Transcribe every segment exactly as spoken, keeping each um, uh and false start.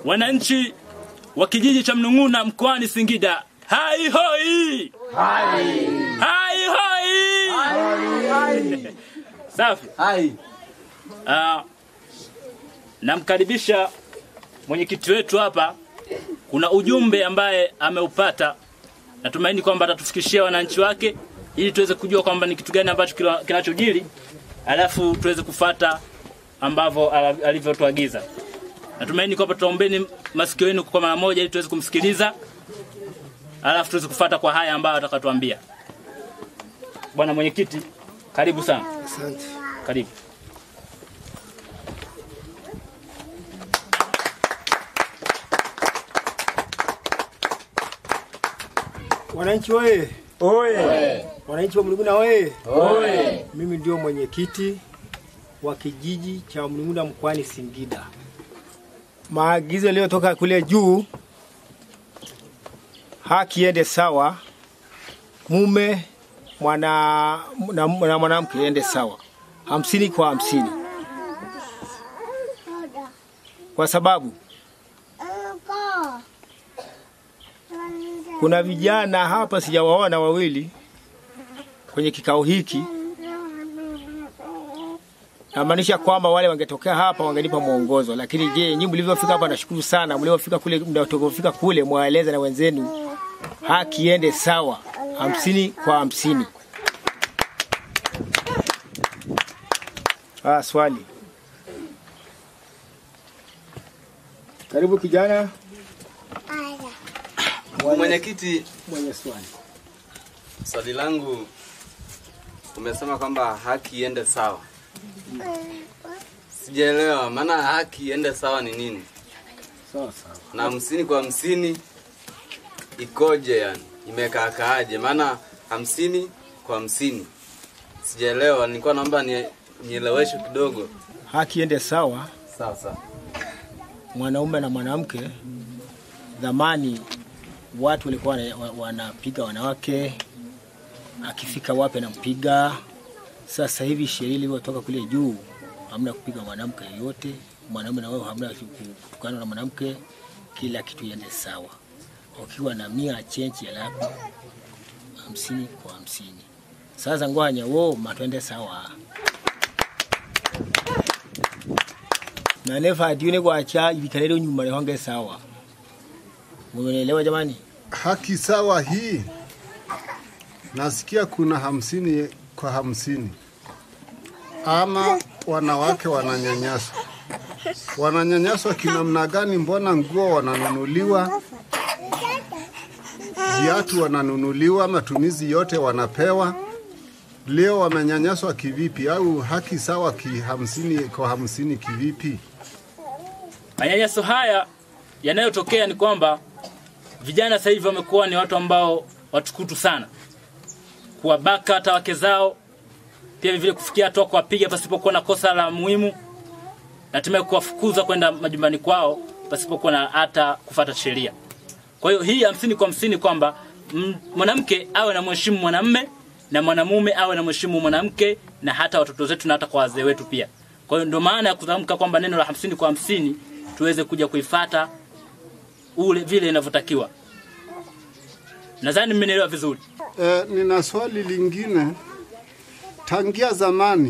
Wananchi wa kijiji cha Mnung'una mkoani Singida, hai hoi! Hai! Hai hoi! Hai! Hai! Safi. Hai. Ah, namkaribisha mwenyekiti wetu hapa. Kuna ujumbe ambaye ameupata. Natumaini kwamba atatufikishia wananchi wake ili tuweze kujua kwamba ni kitu gani ambacho kinachojiri, alafu tuweze kufuata ambavyo alivyotuagiza. Natumaini kwamba tutaombeni masikio yenu kwa mara moja ili tuweze kumsikiliza, alafu tuweze kufuata kwa haya ambayo atakatuambia. Bwana mwenyekiti, karibu sana. Asante. Karibu. Wananchi wewe. Oye. Wananchi wa Mnung'una wewe. Oye. Mimi ndio mwenyekiti wa kijiji cha Mnung'una mkoani Singida. Maagizo yaliyotoka kule juu, haki iende sawa, mume mwana na mwanamke iende sawa, hamsini kwa hamsini. Kwa sababu kuna vijana hapa sijawaona wawili kwenye kikao hiki. Namaanisha kwamba wale wangetokea hapa wangenipa mwongozo, lakini je, nyinyi mlivyofika hapa nashukuru sana. Mlivyofika kule, mtakapofika kule mwaeleze na wenzenu haki iende sawa, hamsini kwa hamsini. Ah, swali. Karibu kijana. Mwenyekiti, mwenye swali. Swali langu, umesema kwamba haki iende sawa. Sijaelewa maana haki iende sawa ni nini? Sawa sawa. Na hamsini kwa hamsini ikoje yani? Imekaakaaje? Maana hamsini kwa hamsini. Sijaelewa, nilikuwa naomba nieleweshwe kidogo. Haki iende sawa. Sawa sawa. Mwanaume na mwanamke, zamani watu walikuwa wanapiga wanawake, akifika wapi anampiga. Sasa hivi sheria iliyotoka kule juu, hamna kupiga mwanamke yote, mwanaume na wewe hamna kutukana na mwanamke, kila kitu iende sawa. Ukiwa na mia chenchi ya lako hamsini kwa hamsini. Sasa ngoja wao matwende sawa. Na nefa dione kwa acha ibikalele nyuma ya honge sawa. Mumeelewa jamani? Haki sawa hii. Nasikia kuna hamsini kwa hamsini. Ama wanawake wananyanyaswa. Wananyanyaswa kinamna gani? Mbona nguo wananunuliwa, viatu wananunuliwa, matumizi yote wanapewa. Leo wamenyanyaswa kivipi? Au haki sawa ki hamsini kwa hamsini kivipi? Manyanyaso haya yanayotokea ni kwamba vijana sasa hivi wamekuwa ni watu ambao watukutu sana, kuwabaka hata wake zao, pia vile kufikia hatua kuwapiga pasipokuwa na kosa la muhimu, na hatimaye kuwafukuza kwenda majumbani kwao pasipokuwa na hata kufuata sheria. Kwa hiyo hii hamsini kwa hamsini kwamba mwanamke awe na mheshimu mwanamume na mwanamume awe na mheshimu mwanamke, na hata watoto zetu na hata kwa wazee wetu pia. Kwa hiyo ndio maana ya kutamka kwamba neno la hamsini kwa hamsini tuweze kuja kuifuata ule vile inavyotakiwa. Nadhani mmenielewa vizuri. Eh, nina swali lingine. Tangia zamani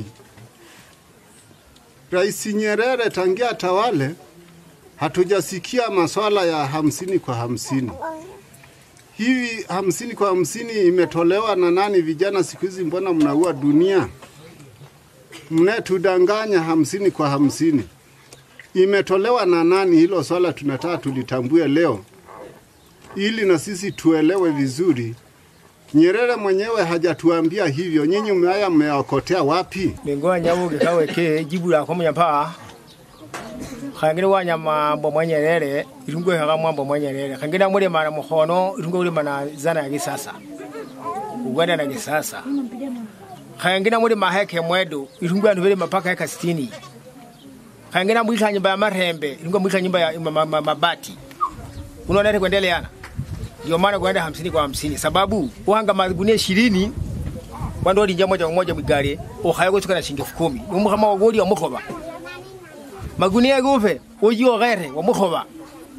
Rais Nyerere tangia tawale hatujasikia masuala ya hamsini kwa hamsini. Hivi hamsini kwa hamsini imetolewa na nani? Vijana siku hizi mbona mnaua dunia? Mnatudanganya. Hamsini kwa hamsini imetolewa na nani? Hilo swala tunataka tulitambue leo, ili na sisi tuelewe vizuri. Nyerere mwenyewe hajatuambia hivyo. Nyinyi mmea mmeokotea wapi? Bengoa nyabuge kaweke jibu la kwa mnyapa. Kangire wanya mambo mwa Nyerere, irungwe haga mambo mwa Nyerere. Kangire muri mara muhono, irungwe uri mana zana ya gisasa. Uganda na gisasa. Kangire muri maheke mwedu, irungwe antu bere mapaka heka sitini. Kangire muri nyumba ya marembe, irungwe muri nyumba ya mabati. Unaona nini kuendeleana? Ndio maana kwenda hamsini kwa hamsini, sababu uhanga magunia ishirini wando walinja moja moja migari uhayago tukana shilingi elfu kumi. Umu kama wagoli wa mkoba. Magunia gufe ujiwa gere wa mkoba.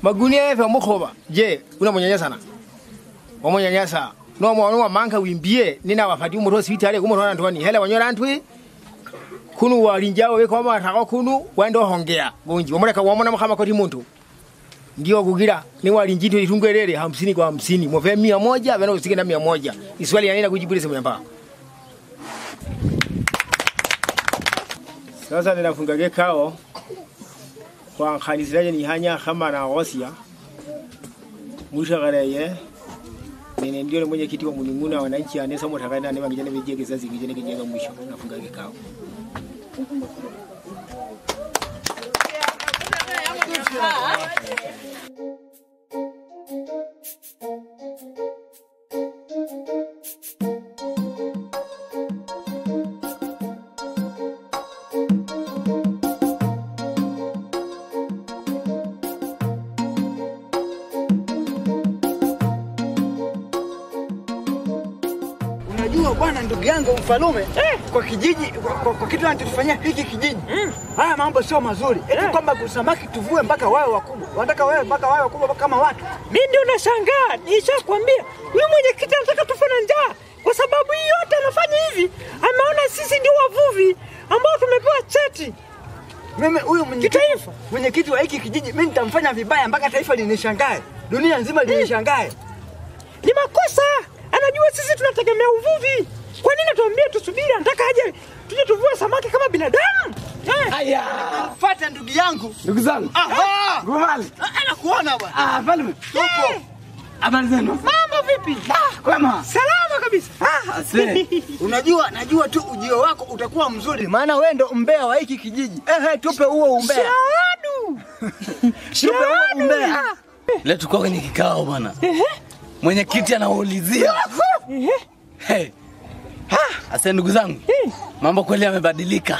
Magunia efe mukhoba. Je, unamnyanyasa na? Wamnyanyasa. No mwana wa manka wimbie nina wafati umuto sitale kumutona ntwani. Hele wanyora ntwi. Kunu walinjao we kwa matako kunu wendo hongea. Gonji. Wamuleka wamona mukama koti muntu. Ndio kugira ni walinjito itungwerere hamsini kwa hamsini. Move mia moja bana usike na mia moja. Iswali yanina kujibu sema yamba. Sasa ninafunga kikao kwa kanisa ni hanya kama na Rosia. Mwisho gareye. Nene ndio mwenye kiti wa mununguna wananchi anesa mtakana ne bangijane beje kizazi kijene kijenga mwisho. Nafunga kikao. Unajua bwana ndugu yangu Mfalume eh, kwa kijiji kwa, kwa, kwa kitu anachofanyia hiki kijiji mm. Haya mambo sio mazuri eti eh, kwamba kusamaki tuvue mpaka wawe wakubwa. Wanataka wawe mpaka wawe wakubwa kama watu. Mimi ndio nashangaa. Nishakwambia huyu mwenyekiti anataka tufanye njaa kwa sababu hii yote anafanya hivi. Ameona sisi ndio wavuvi ambao tumepewa cheti. Mimi huyu mwenyekiti mwenyekiti wa hiki kijiji mimi nitamfanya vibaya mpaka taifa linishangae. Dunia nzima linishangae. Ni makosa. Anajua sisi tunategemea uvuvi. Kwa nini tuambie tusubiri? Anataka aje tuje tuvue samaki kama binadamu? Haya. Fuata ndugu yangu. Ndugu zangu. Aha. Gumali. Anakuona bwana. Ah, Mfalume. Tupo. Habari zenu? Mambo vipi? Ah, kwema. Salama kabisa. Ah, asante. Unajua najua tu ujio wako utakuwa mzuri maana wewe ndo umbea wa hiki kijiji. Ehe, tupe huo umbea. Shadu. Tupe huo umbea. Leo tuko kwenye kikao bwana. Ehe. Mwenyekiti anaulizia. Ehe. Hey. Ha, asante ndugu zangu. Mambo kweli yamebadilika.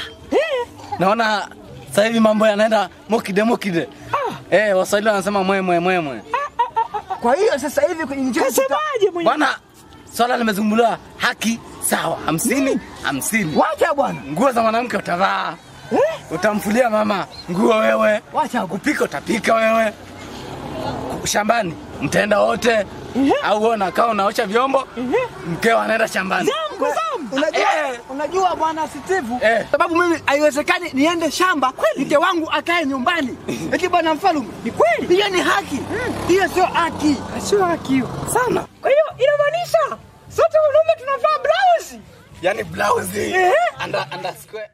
Naona sasa hivi mambo yanaenda mokide mokide. Ah. Eh, Waswahili wanasema mwe mwe mwe mwe. Kwa hiyo sasa hivi kwenye nchi kasemaje mwenye? Bwana, swala limezungumziwa haki sawa. hamsini hamsini. Wacha bwana. Nguo za mwanamke utavaa. Eh? Utamfulia mama nguo wewe. Wacha kupika utapika wewe. Shambani mtaenda wote. Au wewe unakaa unaosha vyombo, mkeo anaenda shambani. Zambu, zambu. Unajua, eh, unajua bwana Steve, eh, sababu mimi haiwezekani niende shamba, mke wangu akae nyumbani. Eti bwana Mfalume, ni kweli? Hiyo ni haki. Hiyo sio haki. Sio haki hiyo. Sana. Kwa hiyo inamaanisha sote wanaume tunavaa blouse. Yaani blouse. Eh, under under square.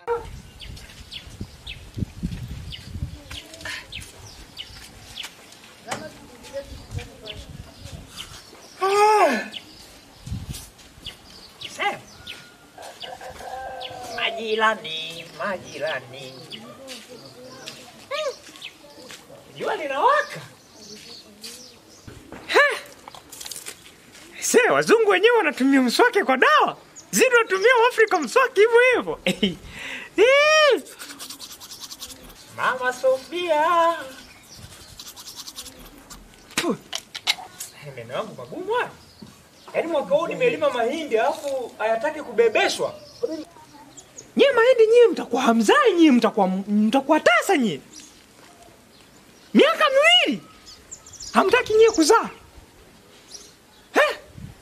Majirani, majirani. Jua linawaka. Sasa wazungu wenyewe wanatumia mswaki kwa dawa. Sisi tunatumia Afrika mswaki hivyo hivyo. Mama Sofia. Mimi wangu magumu haya. Yaani mwaka huu nimelima mahindi alafu hayataki kubebeshwa. Nyie mahindi nyie mtakuwa hamzai nyie mtakuwa mtakuwa tasa nyie. Miaka miwili. Hamtaki nyie kuzaa. Eh?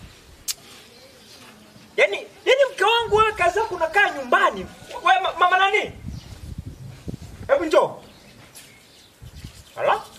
Yaani yaani mke wangu wewe kazi yako unakaa nyumbani. Wewe mama nani? Hebu njoo. Hala?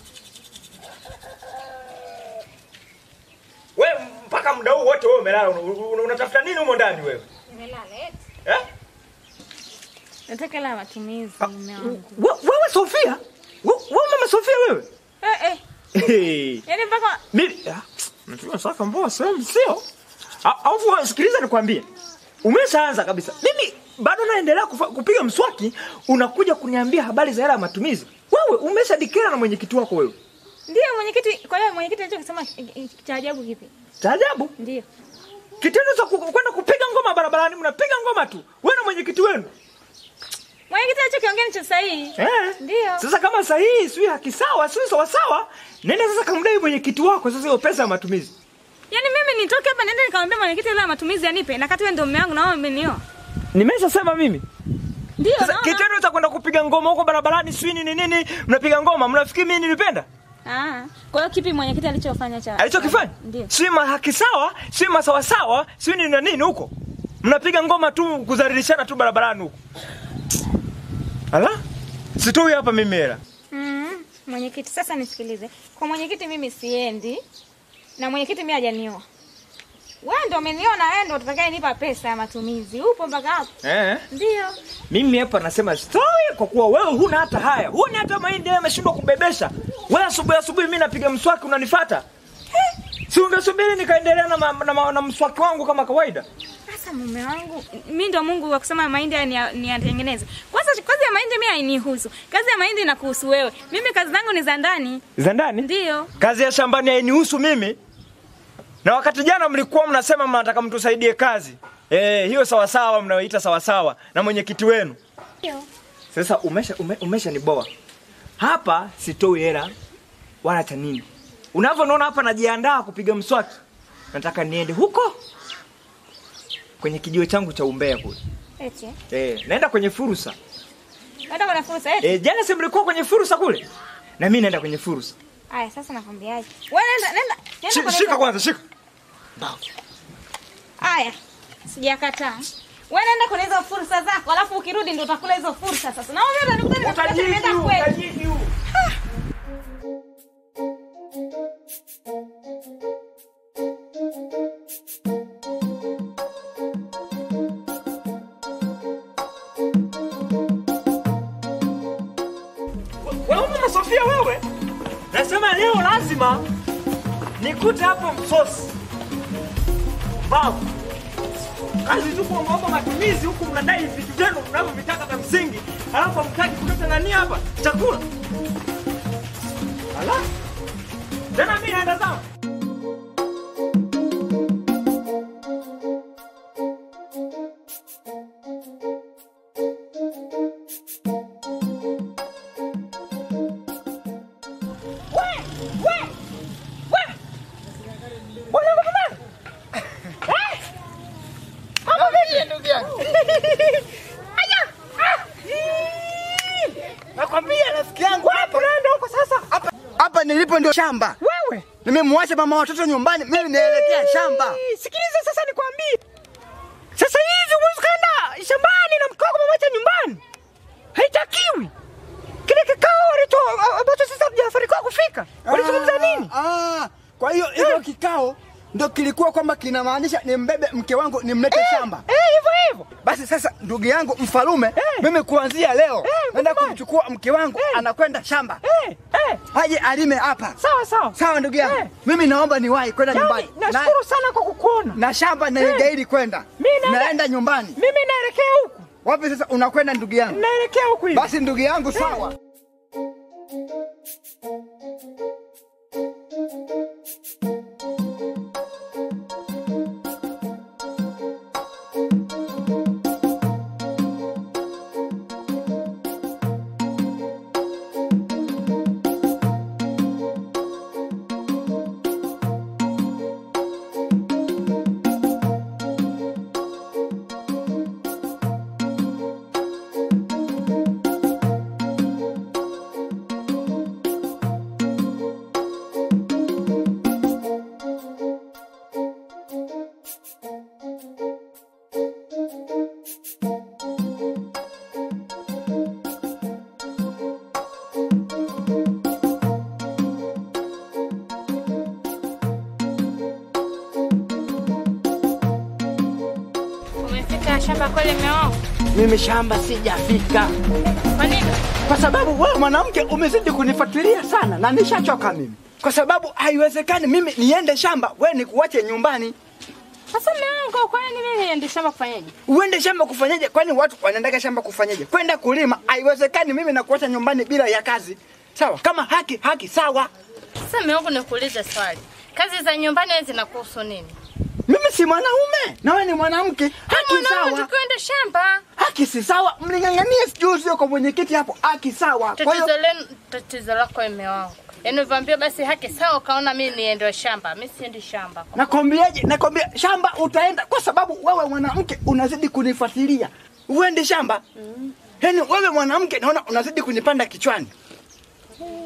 Wewe mpaka muda huu wote wewe umelala unatafuta nini huko ndani wewe? Nimelala eti. Eh? Nataka la matumizi mume wangu. Wewe Sofia? Wewe mama Sofia wewe? Eh eh. Yaani mpaka mimi natumia saka mbona sio sio? Au sikiliza nikwambie. Umeshaanza kabisa. Mimi bado naendelea kupiga mswaki unakuja kuniambia habari za hela ya matumizi. Wewe umeshadikira na mwenyekiti wako wewe. Ndio mwenyekiti, kwa hiyo mwenyekiti anachosema cha ajabu kipi? Cha ajabu? Ndio. Kitendo cha kwenda kupiga ngoma barabarani mnapiga ngoma tu. Wewe na mwenyekiti wenu. Mwenyekiti anachokiongea ni cha sahihi. Eh? Ndio. Sasa kama sahihi sio haki sawa, sio sawa sawa, nenda sasa kamdai mwenyekiti wako sasa hiyo pesa ya matumizi. Yaani mimi nitoke hapa nenda nikamwambia mwenyekiti ile ya matumizi anipe na kati wewe ndio mume wangu na wewe umenioa. Nimeshasema mimi. Ndio. Sasa kitendo cha kwenda kupiga ngoma huko barabarani sio nini nini, mnapiga ngoma, mnafikiri mimi nilipenda? Ah, kwa hiyo kipi mwenyekiti alichofanya cha? Alichokifanya? Ndio. Si haki sawa, si sawa sawa, si ni na nini huko? Mnapiga ngoma tu kuzalilishana tu barabarani huko. Ala? Sitoi hapa mimi hela. Mm, mwenyekiti sasa nisikilize. Kwa mwenyekiti mimi siendi. Na mwenyekiti mimi hajanioa. Wewe ndio umeniona, wewe ndio utakayenipa pesa ya matumizi. Upo mpaka hapo? Eh? Ndio. Mimi hapa nasema story kwa kuwa wewe huna hata haya. Huna hata mahindi yameshindwa kubebesha. Wewe asubuhi asubuhi mimi napiga mswaki unanifuata. Si ungesubiri nikaendelea na, ma, na, ma, na mswaki wangu kama kawaida. Sasa mume wangu, mimi ndo Mungu wa kusema mahindi ni niatengeneze. Kwanza kazi ya mahindi mimi hainihusu. Kazi ya mahindi inakuhusu wewe. Mimi kazi zangu ni za ndani. Za ndani? Ndio. Kazi ya shambani hainihusu mimi. Na wakati jana mlikuwa mnasema mnataka mtusaidie kazi. Eh, hiyo sawa sawa mnaoita sawa sawa na mwenyekiti wenu. Ndio. Sasa umesha ume, umesha niboa. Hapa sitoi hela wala cha nini. Unavyoona hapa najiandaa kupiga mswaki. Nataka niende huko kwenye kijiwe changu cha umbea kule. Eti. Eh, naenda kwenye fursa. Naenda kwenye fursa eti. Eh, jana si mlikuwa kwenye fursa kule? Na mimi naenda kwenye fursa. Aya, sasa nakwambiaje? Wewe nenda nenda. Sh, nenda shika kwanza, shika. Aya. Sijakataa. Wewe nenda kwenye hizo fursa zako, alafu ukirudi ndio utakula hizo fursa sasa. Na wewe utanikuta Utajibu, utajibu. Wewe mama Sofia wewe. Nasema leo lazima nikute hapo msosi. Babu. Kazi tu kwa mambo matumizi huku mnadai vitu vyenu mnavyovitaka vya msingi. Alafu mtaki kuleta nani hapa? Chakula. Ala. Tena mimi naenda zangu. Nakwambia rafiki yangu hapa naenda huko sasa. Hapa hapa nilipo ndio shamba. Wewe, nimemwacha mama watoto nyumbani, mimi naelekea shamba. Sikiliza sasa nikwambie. Sasa hivi huwezi kwenda shambani na mkao kumwacha nyumbani. Haitakiwi. Kile kikao alicho ambacho sasa hajafanikiwa kufika. Walizungumza nini? Ah, kwa hiyo hiyo kikao ndio kilikuwa kwamba kinamaanisha nimbebe mke wangu nimlete eh, shamba. Eh, hivyo hivyo. Basi sasa ndugu yangu Mfalume, eh, mimi kuanzia leo eh, naenda kumchukua mke wangu eh, anakwenda shamba. Eh, eh. Haje alime hapa. Sawa sawa. Sawa ndugu yangu. Eh. Mimi naomba niwahi kwenda nyumbani. Nashukuru sana kwa kukuona. Na shamba naligairi kwenda. Mimi naenda nyumbani. Mimi naelekea huku. Wapi sasa unakwenda ndugu yangu? Naelekea huku hivi. Basi ndugu yangu sawa. Shamba kule meo. Mimi shamba sijafika. Kwa nini? Kwa sababu wewe mwanamke umezidi kunifuatilia sana na nishachoka mimi. Kwa sababu haiwezekani mimi niende shamba wewe nikuache nyumbani. Sasa meo, kwa nini mimi niende shamba kufanyaje? Uende shamba kufanyaje? Kwani watu wanaenda shamba kufanyaje? Kwenda kulima. Haiwezekani mimi nakuacha nyumbani bila ya kazi. Sawa? Kama haki haki sawa. Sasa meo, nikuulize swali. Kazi za nyumbani zinakuhusu nini? Mimi si mwanaume, na wewe ni mwanamke. Haki sawa. Tukwenda shamba. Haki si sawa. Mlingangania sijui sio kwa mwenyekiti hapo. Haki sawa. Kwa hiyo tatizo lenu, tatizo lako mume wangu. Yaani uvaambia basi haki sawa, kaona mimi niende shamba. Mimi siendi shamba. Nakwambiaje? Nakwambia shamba utaenda kwa sababu wewe mwanamke unazidi kunifuatilia. Uende shamba? Mm. Yaani wewe mwanamke naona unazidi kunipanda kichwani.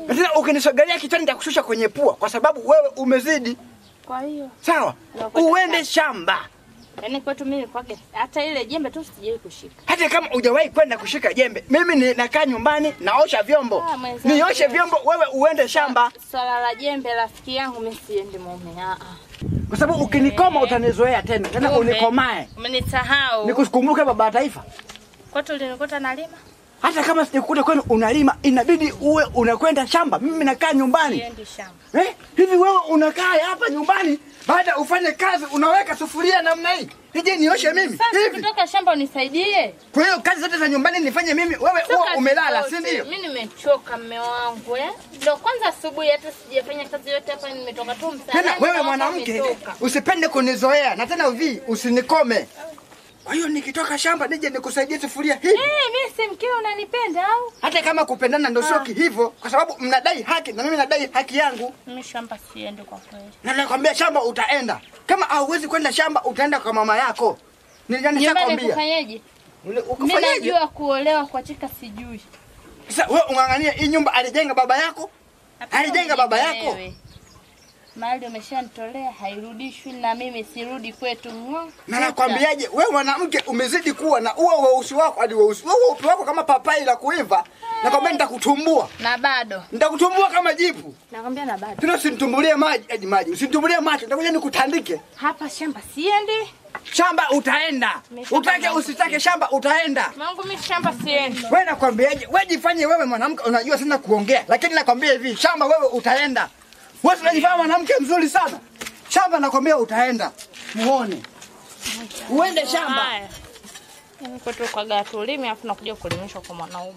Na tena ukinisogelea kichwani nitakushusha kwenye pua kwa sababu wewe umezidi. Kwa hiyo. Sawa? Uende shamba. Yaani kwetu mimi kwake hata ile jembe tu sijawahi kushika. Hata kama hujawahi kwenda kushika jembe, mimi ni nakaa nyumbani naosha vyombo. Ah, nioshe vyombo, wewe uende shamba. Swala la jembe rafiki yangu mimi siendi mume. Ah ah. Kwa sababu ukinikoma utanizoea tena. Tena unikomae. Umenisahau. Nikukumbuke baba taifa. Kwetu ulinikuta nalima? Hata kama sijakukuta kwenu unalima, inabidi uwe unakwenda shamba. Mimi nakaa nyumbani. Siendi shamba. Eh? Hivi wewe unakaa hapa nyumbani baada ufanye kazi unaweka sufuria namna hii? Nije nioshe mimi. Sasa ukitoka shamba unisaidie. Kwa hiyo kazi zote za nyumbani nifanye mimi, wewe huwa umelala, si ndio? Mimi nimechoka mume wangu eh. Ndio kwanza asubuhi hata sijafanya kazi yote hapa nimetoka tu msalani. Tena wewe mwanamke usipende kunizoea na tena uvi usinikome. Kwa hiyo nikitoka shamba nije nikusaidie sufuria hii. Eh, mimi si mkeo unanipenda au? Hata kama kupendana ndio sio hivyo kwa sababu mnadai haki na mimi nadai haki yangu. Mimi shamba siende kwa kweli. Na nakwambia shamba utaenda. Kama hauwezi kwenda shamba utaenda kwa mama yako. Nilishakwambia. Ufanyeje? Ukafanyaje? Mimi najua kuolewa kwa chika sijui. Sasa wewe ungangania hii nyumba alijenga baba yako? Alijenga baba yako? Mali umeshanitolea hairudishwi na mimi sirudi kwetu ngo. Na nakwambiaje wewe mwanamke umezidi kuwa na uwe weusi wako hadi weusi. Wewe upi wako kama papai la kuiva. Nakwambia nitakutumbua. Na bado. Nitakutumbua kama jipu. Nakwambia na bado. Tuna usinitumbulie maji, hadi maji. Usinitumbulie macho, nitakuja nikutandike. Hapa shamba siendi. Shamba utaenda. Utake usitake shamba utaenda. Mungu mimi shamba siendi. Wewe nakwambiaje? Wewe jifanye wewe mwanamke unajua sana kuongea, lakini nakwambia hivi, shamba wewe utaenda. Wewe unajifanya mwanamke mzuri sana. Shamba nakwambia utaenda. Muone. Uende shamba. Mimi kwetu kwa gatu ulimi afu nakuja kulimishwa kwa mwanaume.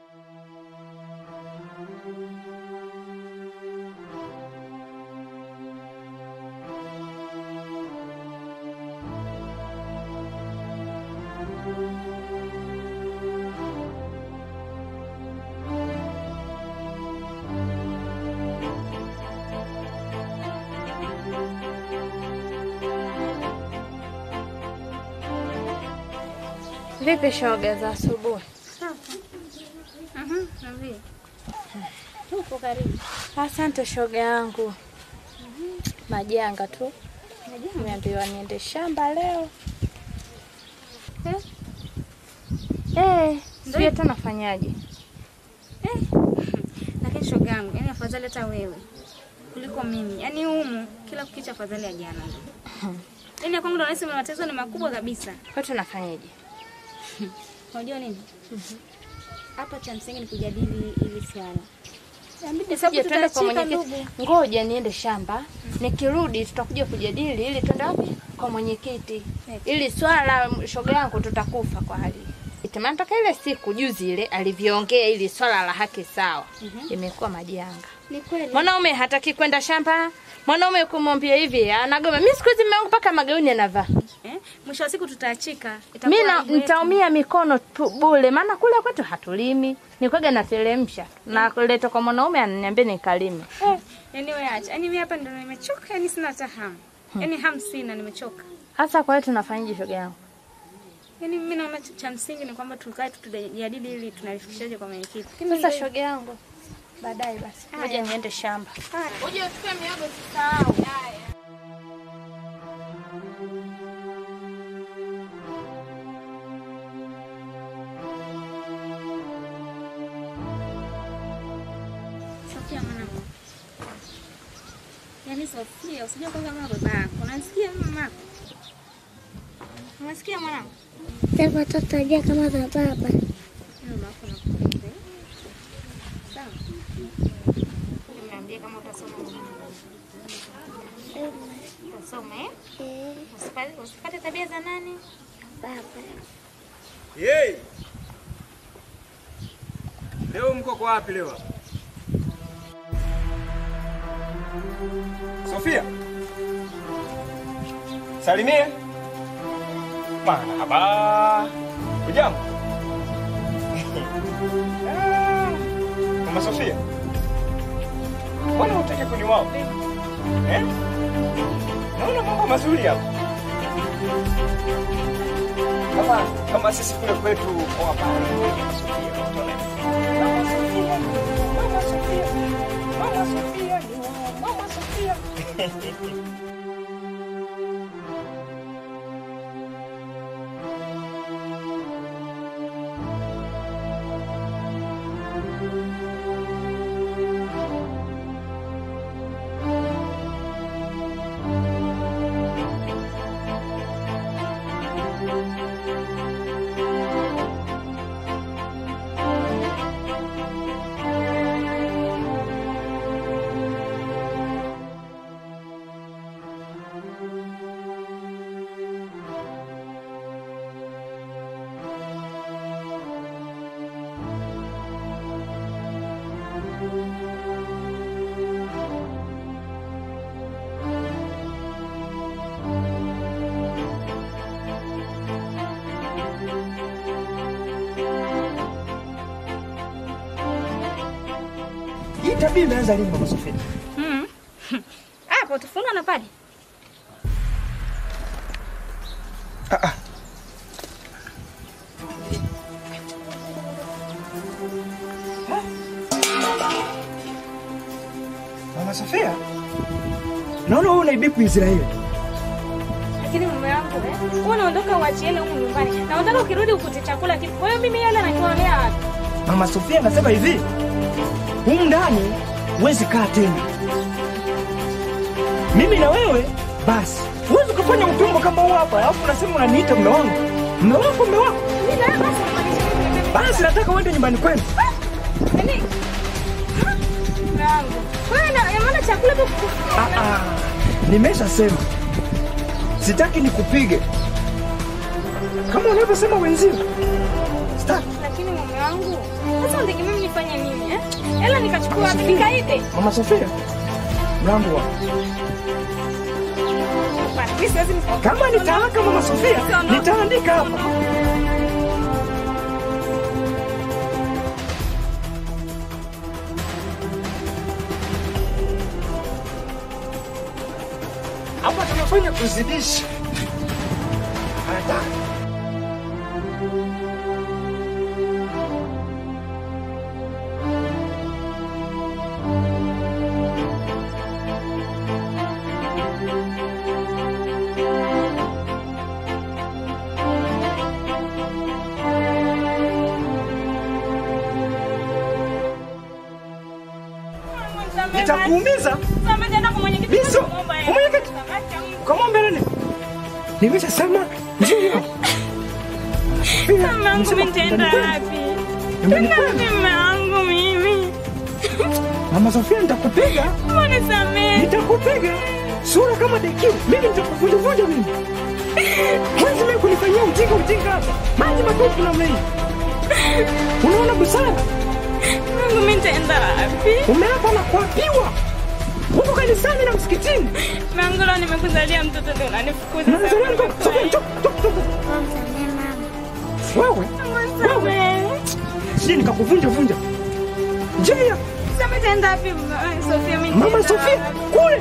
Vipi shoga za asubuhi? Sawa. Mhm, nabii. Tupo karibu. Asante shoga yangu. Mhm. Majanga tu. Majanga niambiwa niende shamba leo. Eh? Eh, sio hata nafanyaje? Eh. Lakini shoga yangu, yani afadhali hata wewe kuliko mimi. Yaani humu kila kukicha afadhali ya jana. Yaani kwangu ndo nasema mateso ni makubwa kabisa. Kwa hiyo nafanyaje? Unajua nini? Hapa cha msingi ni kujadili ili swala. Inabidi sije twende kwa mwenyekiti. Ngoja niende shamba. Nikirudi tutakuja kujadili ili twende wapi? Kwa mwenyekiti. Ili swala shoga yangu tutakufa kwa hali. Maana toka ile siku juzi ile alivyoongea ili swala la haki sawa. Imekuwa majanga. Ni kweli. Mwanaume hataki kwenda shamba. Mwanaume kumwambia hivi anagoma. Mimi siku hizi mwangu paka magauni anavaa. Eh? Mwisho wa siku tutaachika. Mimi nitaumia mikono bure maana kule kwetu hatulimi. Nikwaga nateremsha. Na kuleta kwa mwanaume ananiambia nikalime. Eh, yani wewe acha. Yani mimi hapa ndo nimechoka, yani sina hata hamu. Yani hamu sina, nimechoka. Hasa kwa hiyo tunafanyaje shoga yangu? Yani mimi naona cha msingi ni kwamba tukae tutujadili ili tunalifikishaje kwa mwenyekiti. Sasa shoga yangu. Baadaye basi. Ngoja niende shamba. Uje uchukue miogo usisahau. Haya. Sofia mwanangu. Yaani Sofia, usijue kwanza mama babako. Unasikia mama? Unasikia mwanangu? Sasa watoto wajua kama za baba. Mama yako anakuambia. Sawa. Niambie kama utasoma mwanangu. Utasoma eh? Eh. Usipate usipate tabia za nani? Baba. Yey. Leo mko kwa wapi leo? Sofia. Salimie. Marhaba. Ujambo? Ah, Mama Sofia. Mbona unataka kuniwao? Eh? Naona mambo mazuri hapa. Kama kama sisi kule kwetu kwa hapa Mama Sofia. Mama Sofia. Mama Sofia. Mama Sofia, ni wao. Mama Sofia. Hii tabia imeanza lini Mama Sofia? Mm. Hapo tufunga na padi. Ah ah. Mama Sofia? Naona wewe unaibiku Israeli. Lakini mume wangu eh, wewe unaondoka uachiele huko nyumbani. Na unataka ukirudi ukute chakula kipo. Kwa hiyo mimi yale nakiwaonea wapi? Mama Sofia anasema hivi. Humu ndani huwezi kaa tena. Mimi na wewe basi. Huwezi kufanya utumbo kama huu hapa. Alafu unasema unaniita mume wangu. Mume wako mume wako. Mimi na basi maanisha Basi nataka uende nyumbani kwenu. nini? Mume wangu. Wewe na maana chakula tu. Ah ah. Nimeshasema. Sitaki nikupige. Kama unavyosema wenzio. Sitaki. Lakini mume wangu, sasa unataka mimi nifanye nini eh? Ela nikachukua wapi nikaide? Mama Sofia. Mlango wa. Mimi siwezi nifanye. Kama nitaaka Mama Sofia, nitaandika hapa. Hapa tunafanya kuzidisha. Hata. Nitakuumiza. Sasa nenda kwa mwenyekiti. Biso. Mwenyekiti. Kama mbele. Nimeshasema ndio. Mama yangu mimi nitaenda wapi? Nenda wapi mama yangu mimi? Mama Sofia nitakupiga. Unisamehe. Nitakupiga. Sura kama dekio. Mimi nitakuvunja vunja mimi. Kwanza mimi kunifanyia ujinga ujinga hapa. Maji matupu na mimi. Unaona busara? Mungu mimi nitaenda wapi? Umeapa na kuapiwa. Uko kanisani na msikitini. Mungu leo nimekuzalia mtoto ndio unanifukuza. Unazalia mtoto. Sofia, chuk chuk chuk. Wewe. Wewe. Sije nikakuvunja vunja. Njia. Sasa nitaenda wapi Sofia mimi? Mama Sofia, kule.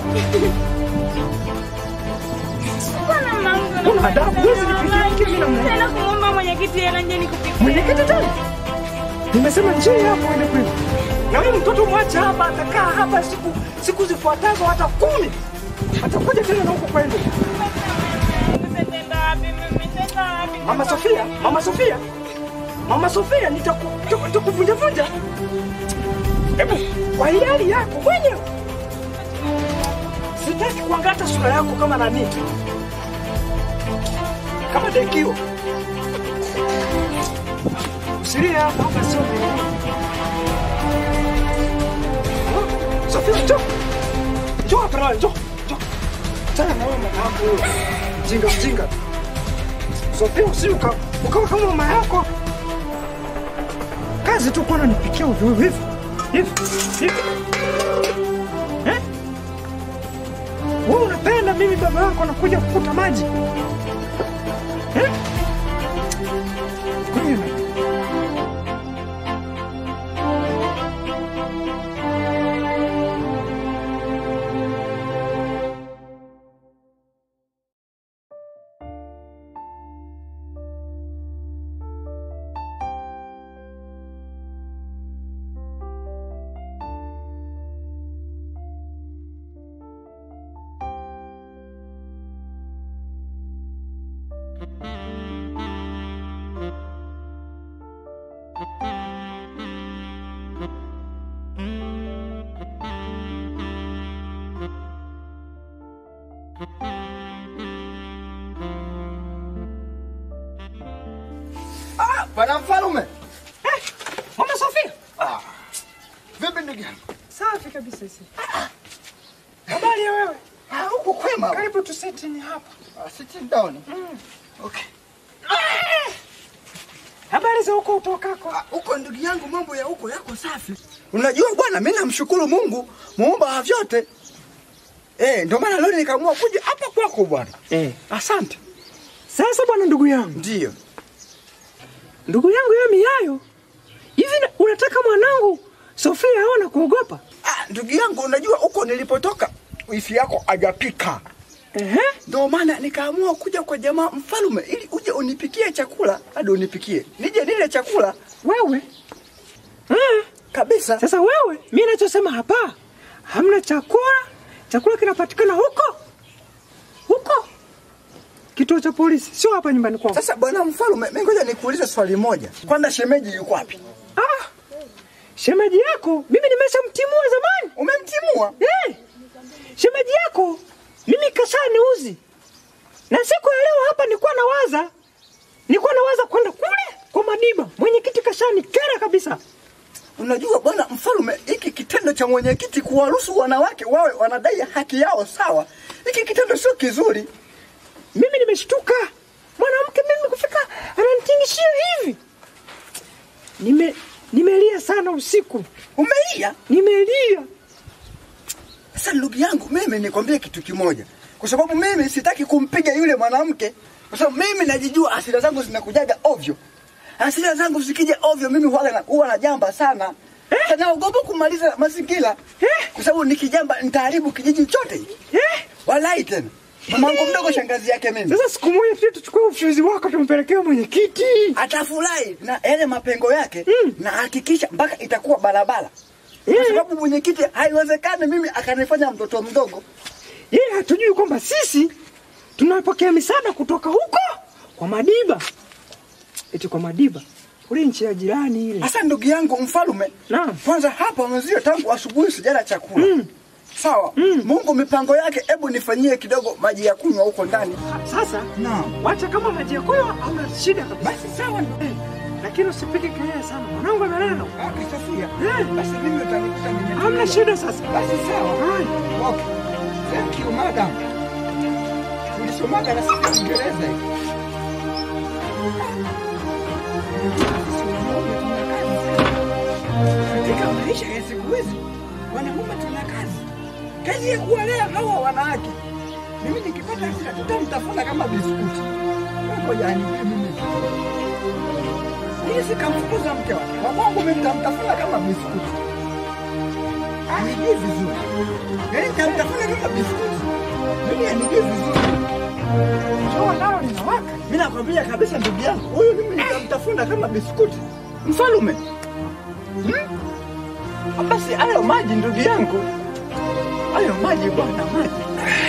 Bwana Mungu. Una adabu wewe nipigie mimi na mimi. Tena kumwomba mwenyekiti yeye nje nikupikie. Mwenyekiti tena. Nimesema njia hapo ende kwenu. Na huyu mtoto mwache hapa atakaa hapa siku siku zifuatazo hata kumi. Atakuja tena na huko kwenu. Nitaenda wapi mimi? Nitaenda wapi? Mama Sofia, Mama Sofia. Mama Sofia nitakuvunja vunja. Hebu kwa hiari yako mwenyewe. Sitaki kuangata sura yako kama nani. Kama dekio. Usilie hapa hapa sio mbinguni. Sofia, njoo. Njoo hapa, njoo. Njoo. Tana na wewe mama yako huyo. Jinga jinga. Sofia usiuka. Ukawa kama mama yako. Kazi tu kwa nipikia ovyo ovyo hivi. Hivi. Hivi. Eh? Wewe unapenda mimi baba yako anakuja kukuta maji. Eh? Kwani Ah, bwana mfalume. Eh, Mama Sofia. Ah. Vipi ndugu yangu? Safi kabisa sisi. Habari ya wewe? Ah, huko kwema. Karibu tu sitini hapa. Ah, sitini down. Mm. Okay. Ah! Habari za huko utokako? Ah, huko ndugu yangu mambo ya huko yako safi. Unajua bwana, mimi namshukuru Mungu, muumba wa vyote. Eh, ndio maana leo nikaamua kuja hapa kwako bwana. Eh, asante. Sasa bwana ndugu yangu. Ndio. Ndugu yangu yeye miayo. Hivi unataka mwanangu Sofia aone kuogopa? Ah, ndugu yangu unajua huko nilipotoka wifi yako hajapika. Ehe. Ndio maana nikaamua kuja kwa jamaa mfalume ili uje unipikie chakula, hadi unipikie. Nije nile chakula wewe. Eh, kabisa. Sasa wewe, mimi ninachosema hapa, hamna chakula. Chakula kinapatikana huko. Huko. Kituo cha polisi, sio hapa nyumbani kwangu. Sasa bwana mfalume, mimi ngoja nikuulize swali moja. Kwanza shemeji yuko wapi? Ah. Shemeji yako, mimi nimeshamtimua zamani. Umemtimua? Eh. Shemeji yako, mimi kashaniuzi. Na siku ya leo hapa nilikuwa nawaza. Nilikuwa nawaza kwenda kule kwa Madiba. Mwenyekiti kashanikera kabisa. Unajua bwana mfalume, hiki kitendo cha mwenyekiti kuwaruhusu wanawake wawe wanadai haki yao sawa, hiki kitendo sio kizuri. Mimi nimeshtuka. Mwanamke mimi kufika ananitingishia hivi. Nime nimelia sana usiku. Umelia? Nimelia. Sasa ndugu yangu, mimi nikwambie kitu kimoja. Kwa sababu mimi sitaki kumpiga yule mwanamke. Kwa sababu mimi najijua hasira zangu zinakujaga ovyo. Hasira zangu zikija ovyo mimi huwa na huwa na jamba sana. Eh? Naogopa kumaliza mazingira. Eh? Kwa sababu nikijamba nitaharibu kijiji chote. Eh? Walai tena. Mamangu mdogo shangazi yake mimi. Sasa siku moja tu tuchukue ufuzi wako tumpelekee mwenyekiti. Atafurahi na yale mapengo yake mm. na hakikisha mpaka itakuwa barabara. Mm. Kwa sababu mwenyekiti haiwezekani mimi akanifanya mtoto mdogo. Yeye hatujui kwamba sisi tunapokea misaada kutoka huko kwa Madiba. Eti kwa Madiba. Ule nchi ya jirani ile. Sasa ndugu yangu mfalume, naam. Kwanza hapa mwenzio tangu asubuhi sijala chakula. Mm. Sawa. Mm. Mungu mipango yake, hebu nifanyie kidogo maji ya kunywa huko ndani. Sasa? Naam. Wacha kama maji ya kunywa hauna shida kabisa. Basi sawa. Eh, lakini usipige kelele sana. Mwanangu amelala. Ah, Sofia. Eh, basi mimi utanikuta mimi. Hamna shida sasa. Basi sawa. Hai. Okay. Thank you madam. Tulisomaga na sisi Kiingereza hivi. Katika maisha ya siku hizi wanaume tuna kazi. Kazi ya kuwalea hawa wanawake. Mimi nikipata hasira tutamtafuna kama biskuti. Ngoja anipe mimi. Mimi sikamfukuza mke wake. Wa kwangu mimi nitamtafuna kama biskuti. Anijui vizuri. Mimi nitamtafuna kama biskuti. Mimi anijui vizuri. Njoo nao ninawaka. Mimi nakwambia kabisa ndugu yangu, huyu mimi nitamtafuna kama biskuti. Mfalume. Hmm? Basi hayo maji ndugu yangu. Hayo maji bwana maji.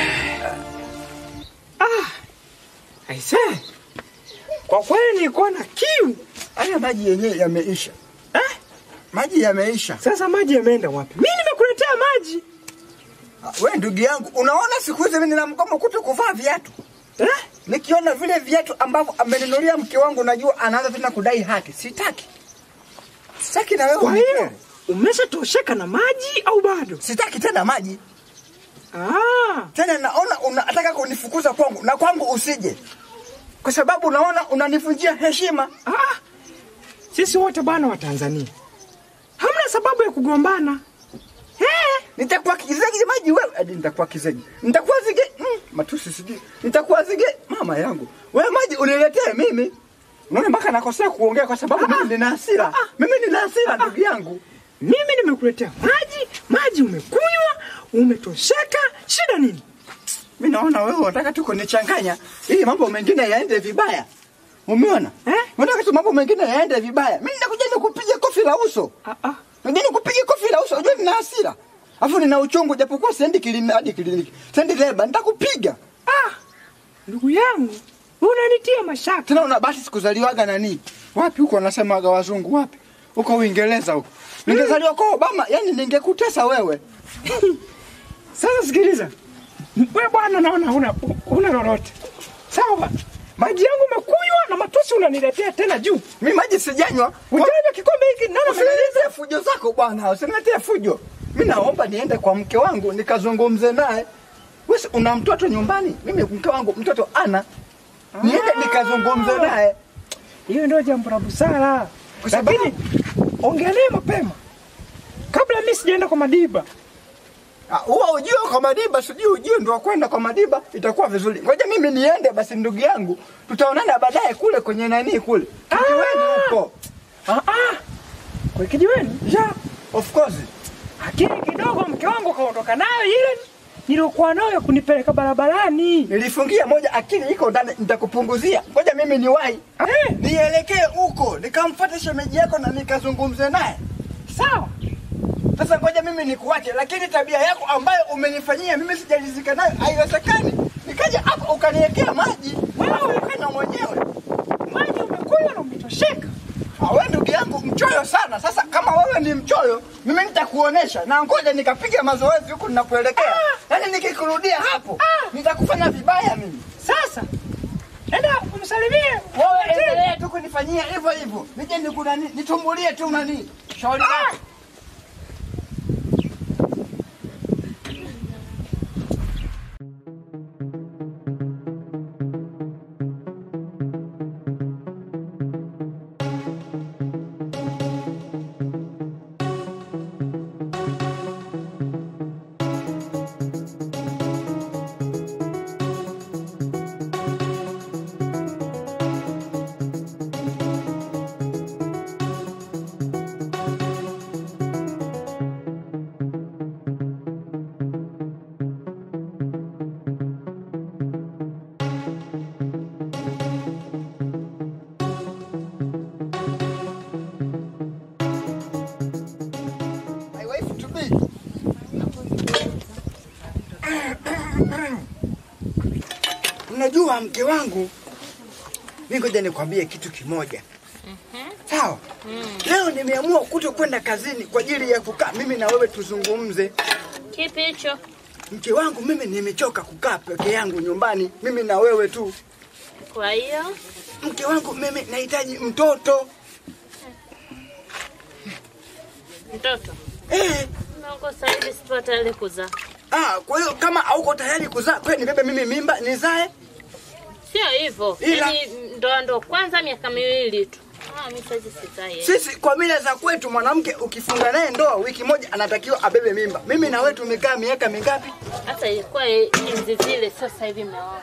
Ah. Aise. Kwa kweli nilikuwa na kiu. Hayo maji yenyewe yameisha. Eh? Maji yameisha. Sasa maji yameenda wapi? Mimi nimekuletea maji. Wewe ndugu yangu, unaona siku hizi mimi nina mgomo kuto kuvaa viatu. Eh? Nikiona vile viatu ambavyo ameninunulia mke wangu najua anaanza tena kudai haki. Sitaki. Sitaki na wewe. Kwa hiyo umeshatosheka na maji au bado? Sitaki tena maji. Ah. Tena naona unataka kunifukuza kwangu na kwangu usije. Kwa sababu unaona unanivunjia heshima. Ah. Sisi wote bwana wa Tanzania. Hamna sababu ya kugombana. Eh, nitakuwa kizeji maji wewe, hadi nitakuwa kizeji. Nitakuwa zige, mm, matusi siji. Nitakuwa zige mama yangu. Wewe maji uniletee mimi. Unaona mpaka nakosea kuongea kwa sababu mimi nina hasira. Ah, mimi nina hasira ndugu yangu. Mimi nimekuletea maji, maji umekunywa, umetosheka, shida nini? Mimi naona wewe unataka tu kunichanganya ili mambo mengine yaende vibaya. Umeona? Eh? Unataka tu mambo mengine yaende vibaya. Mimi nitakuja nikupiga kofi la uso. Ah ah. Ndio nikupiga kofi la uso, unajua nina hasira. Alafu nina uchungu japokuwa siendi kliniki hadi kliniki. Siendi leba, nitakupiga. Ah. Ndugu yangu, Unanitia mashaka. Tena una basi sikuzaliwaga nani? Wapi huko wanasemaga wazungu wapi? Huko Uingereza huko. Ningezaliwa kwa Obama, yani ningekutesa wewe. Sasa sikiliza. Wewe bwana naona huna huna lolote. Sawa? Maji yangu umekunywa na matusi unaniletea tena juu. Mimi maji sijanywa. Unajua kikombe hiki nani ameniletea fujo zako bwana? Usiniletee fujo. Mimi naomba niende kwa mke wangu nikazungumze naye. Wewe una mtoto nyumbani? Mimi mke wangu mtoto ana. Niende nikazungumze naye. Hiyo ndio jambo la busara. Lakini ongelee mapema. Kabla mimi sijaenda kwa Madiba. Ah, huwa ujio kwa Madiba, sijui ujio ndio kwenda kwa Madiba, itakuwa vizuri. Ngoja mimi niende basi ndugu yangu. Tutaonana baadaye kule kwenye nani kule. Kijiweni huko. Ah ah. Kwa kijiweni? Yeah, of course. Lakini kidogo mke wangu kaondoka nayo ile nilokuwa nayo kunipeleka barabarani. Nilifungia moja, akili iko ndani, nitakupunguzia. Ngoja mimi niwahi. Eh, nielekee huko, nikamfuate shemeji yako na nikazungumze naye. Sawa? Sasa ngoja mimi nikuache, lakini tabia yako ambayo umenifanyia mimi sijalizika nayo, haiwezekani. Nikaja hapa ukaniwekea maji, wewe unakana mwenyewe. Maji umekunywa na umetosheka. Wewe ndugu yangu mchoyo sana. Sasa kama wewe ni mchoyo, mimi nitakuonesha. Na ngoja nikapiga mazoezi huko ninakuelekea. Ah, yaani nikikurudia hapo, ah, nitakufanya vibaya mimi. Sasa enda umsalimie. Wewe endelea tu kunifanyia hivyo hivyo. Nije nikunani, nitumbulie tu nani. Shauri lako. Unajua mke wangu, mimi ngoja nikwambie kitu kimoja. Mhm. Sawa? Mm. Leo nimeamua kuto kwenda kazini kwa ajili ya kukaa mimi na wewe tuzungumze. Kipi hicho? Mke wangu, mimi nimechoka kukaa peke yangu nyumbani, mimi na wewe tu. Kwa hiyo, mke wangu, mimi nahitaji mtoto. Mtoto? Eh. Nako sasa hivi sipo tayari kuzaa. Ah, kwa hiyo kama hauko tayari kuzaa, kwa nibebe mimi mimba nizae? Sio hivyo. Yaani ndo ndo kwanza miaka miwili tu. Ah, mimi sasa sitaki. Sisi kwa mila za kwetu mwanamke ukifunga naye ndoa wiki moja anatakiwa abebe mimba. Mimi na wewe tumekaa miaka mingapi? Hata ilikuwa enzi zile, sasa hivi mmeoa.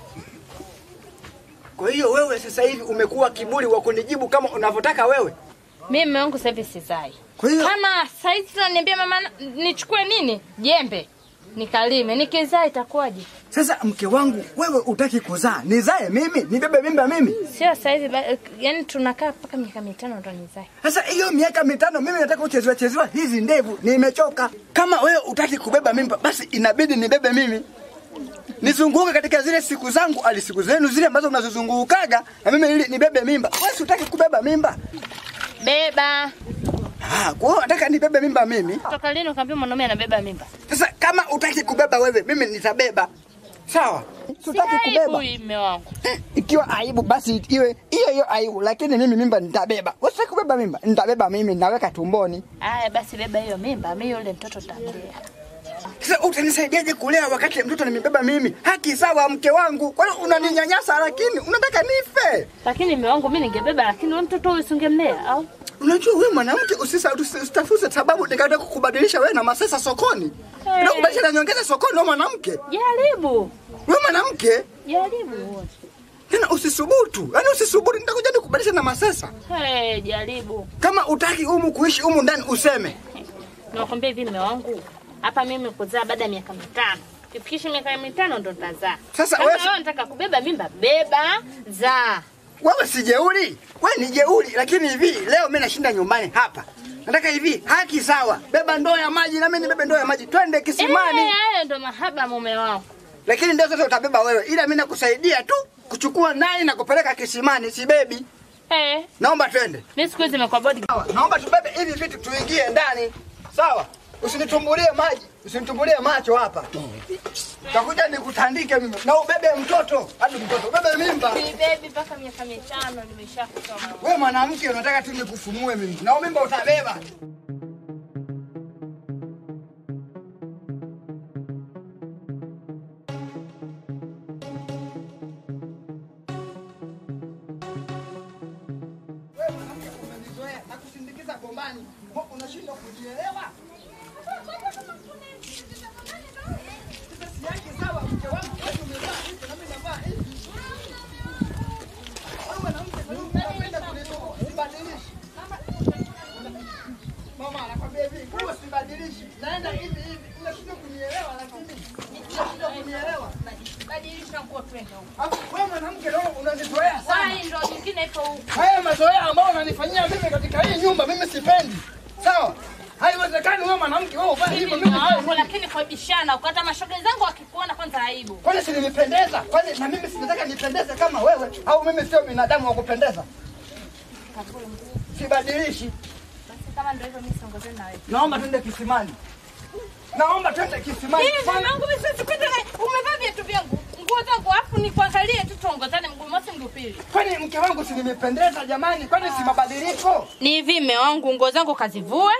Kwa hiyo wewe sasa hivi umekuwa kiburi wa kunijibu kama unavyotaka wewe. Mimi mume wangu sasa hivi sizai. Kwa hiyo kama saizi tunaniambia mama nichukue nini? Jembe. Nikalime, nikizaa itakuwaje? Sasa mke wangu, wewe utaki kuzaa, nizae mimi, nibebe mimba mimi? Sio sasa hivi, yani tunakaa mpaka miaka mitano ndo nizae. Sasa hiyo miaka mitano mimi nataka uchezewe chezewa hizi ndevu, nimechoka. Kama wewe utaki kubeba mimba, basi inabidi nibebe mimi. Nizunguke katika zile siku zangu, ali siku zenu zile ambazo unazozungukaga, na mimi ili nibebe mimba. Wewe utaki kubeba mimba? Beba. Ah, kwa hiyo nataka nibebe mimba mimi. Toka lini ukaambia mwanaume anabeba mimba? Sasa kama utaki kubeba wewe, mimi nitabeba. Sawa? Utaki kubeba. Mume wangu. Eh, ikiwa aibu basi iwe hiyo hiyo aibu, lakini mimi mimba nitabeba. Usitaki kubeba mimba, nitabeba mimi, naweka tumboni. Haya basi beba hiyo mimba, mimi yule mtoto tamlea. Sasa utanisaidiaje kulea wakati mtoto nimebeba mimi? Haki sawa mke wangu. Kwa nini unaninyanyasa lakini unataka nife? Lakini mume wangu mimi ningebeba, lakini wewe mtoto wewe usingemlea au? Unajua wewe mwanamke usisa usitafute sababu nikaenda kukubadilisha wewe na masesa sokoni. Hey. Na kubadilisha na nyongeza sokoni wewe mwanamke. Jaribu. Wewe mwanamke? Jaribu. Tena usisubutu. Yaani usisubutu nitakuja nikubadilisha na masesa. Eh, hey, jaribu. Kama utaki humu kuishi humu ndani useme. Nakwambia hivi mume wangu, hapa mimi kuzaa baada ya miaka mitano. Kifikisha miaka mitano ndo nitazaa. Sasa wewe wewe unataka kubeba mimba, beba, zaa. Wewe si jeuri. Wewe ni jeuri, lakini hivi leo mimi nashinda nyumbani hapa. Nataka hivi, haki sawa. Beba ndoo ya maji na mimi nibebe ndoo ya maji. Twende kisimani. Eh, hayo ndo mahaba mume wangu. Lakini ndio sasa utabeba wewe. Ila mimi nakusaidia tu kuchukua nani na kupeleka kisimani, si baby. Eh. Naomba twende. Mimi siku hizi nimekuwa body. Sawa. Naomba tubebe hivi vitu tuingie ndani. Sawa? Usinitumbulie maji, usinitumbulie macho hapa. Takuja nikutandike mimi. Na ubebe mtoto, hadi mtoto. Ubebe mimba. Ni baby mpaka miaka mitano nimeshakusoma. Wewe mwanamke unataka tu nikufumue mimi. Na mimba utabeba. Wewe mwanamke umenizoea na kusindikiza gombani. Unashindwa kujielewa? Mama anakwambia hivi, nguo sibadilishi. Naenda hivi hivi. Unashindwa kunielewa lakini unashindwa kunielewa. Badilisha nguo twende huko. Hapo wewe mwanamke leo unanizoea sana. Wai ndo nyingine ipo huko. Haya mazoea ambayo unanifanyia mimi katika hii nyumba mimi sipendi. Sawa? Haiwezekani wewe mwanamke wewe ufanye hivyo mimi hapo, lakini kwa bishana ukata mashoga zangu wakikuona kwanza aibu. Kwani si nimependeza? Kwani na mimi sinataka nipendeze kama wewe au mimi sio binadamu wa kupendeza? Sibadilishi. Basi kama ndio hivyo mimi siongozeni na wewe. Naomba twende kisimani. Naomba twende kisimani. Hivi mwanangu mimi sisipende na umevaa viatu vyangu. Nguo zangu afu ni kuangalie tu tuongozane mguu mosi mguu pili. Kwani mke wangu si nimependeza jamani? Kwani si mabadiliko? Ni hivi mume wangu nguo zangu kazivue.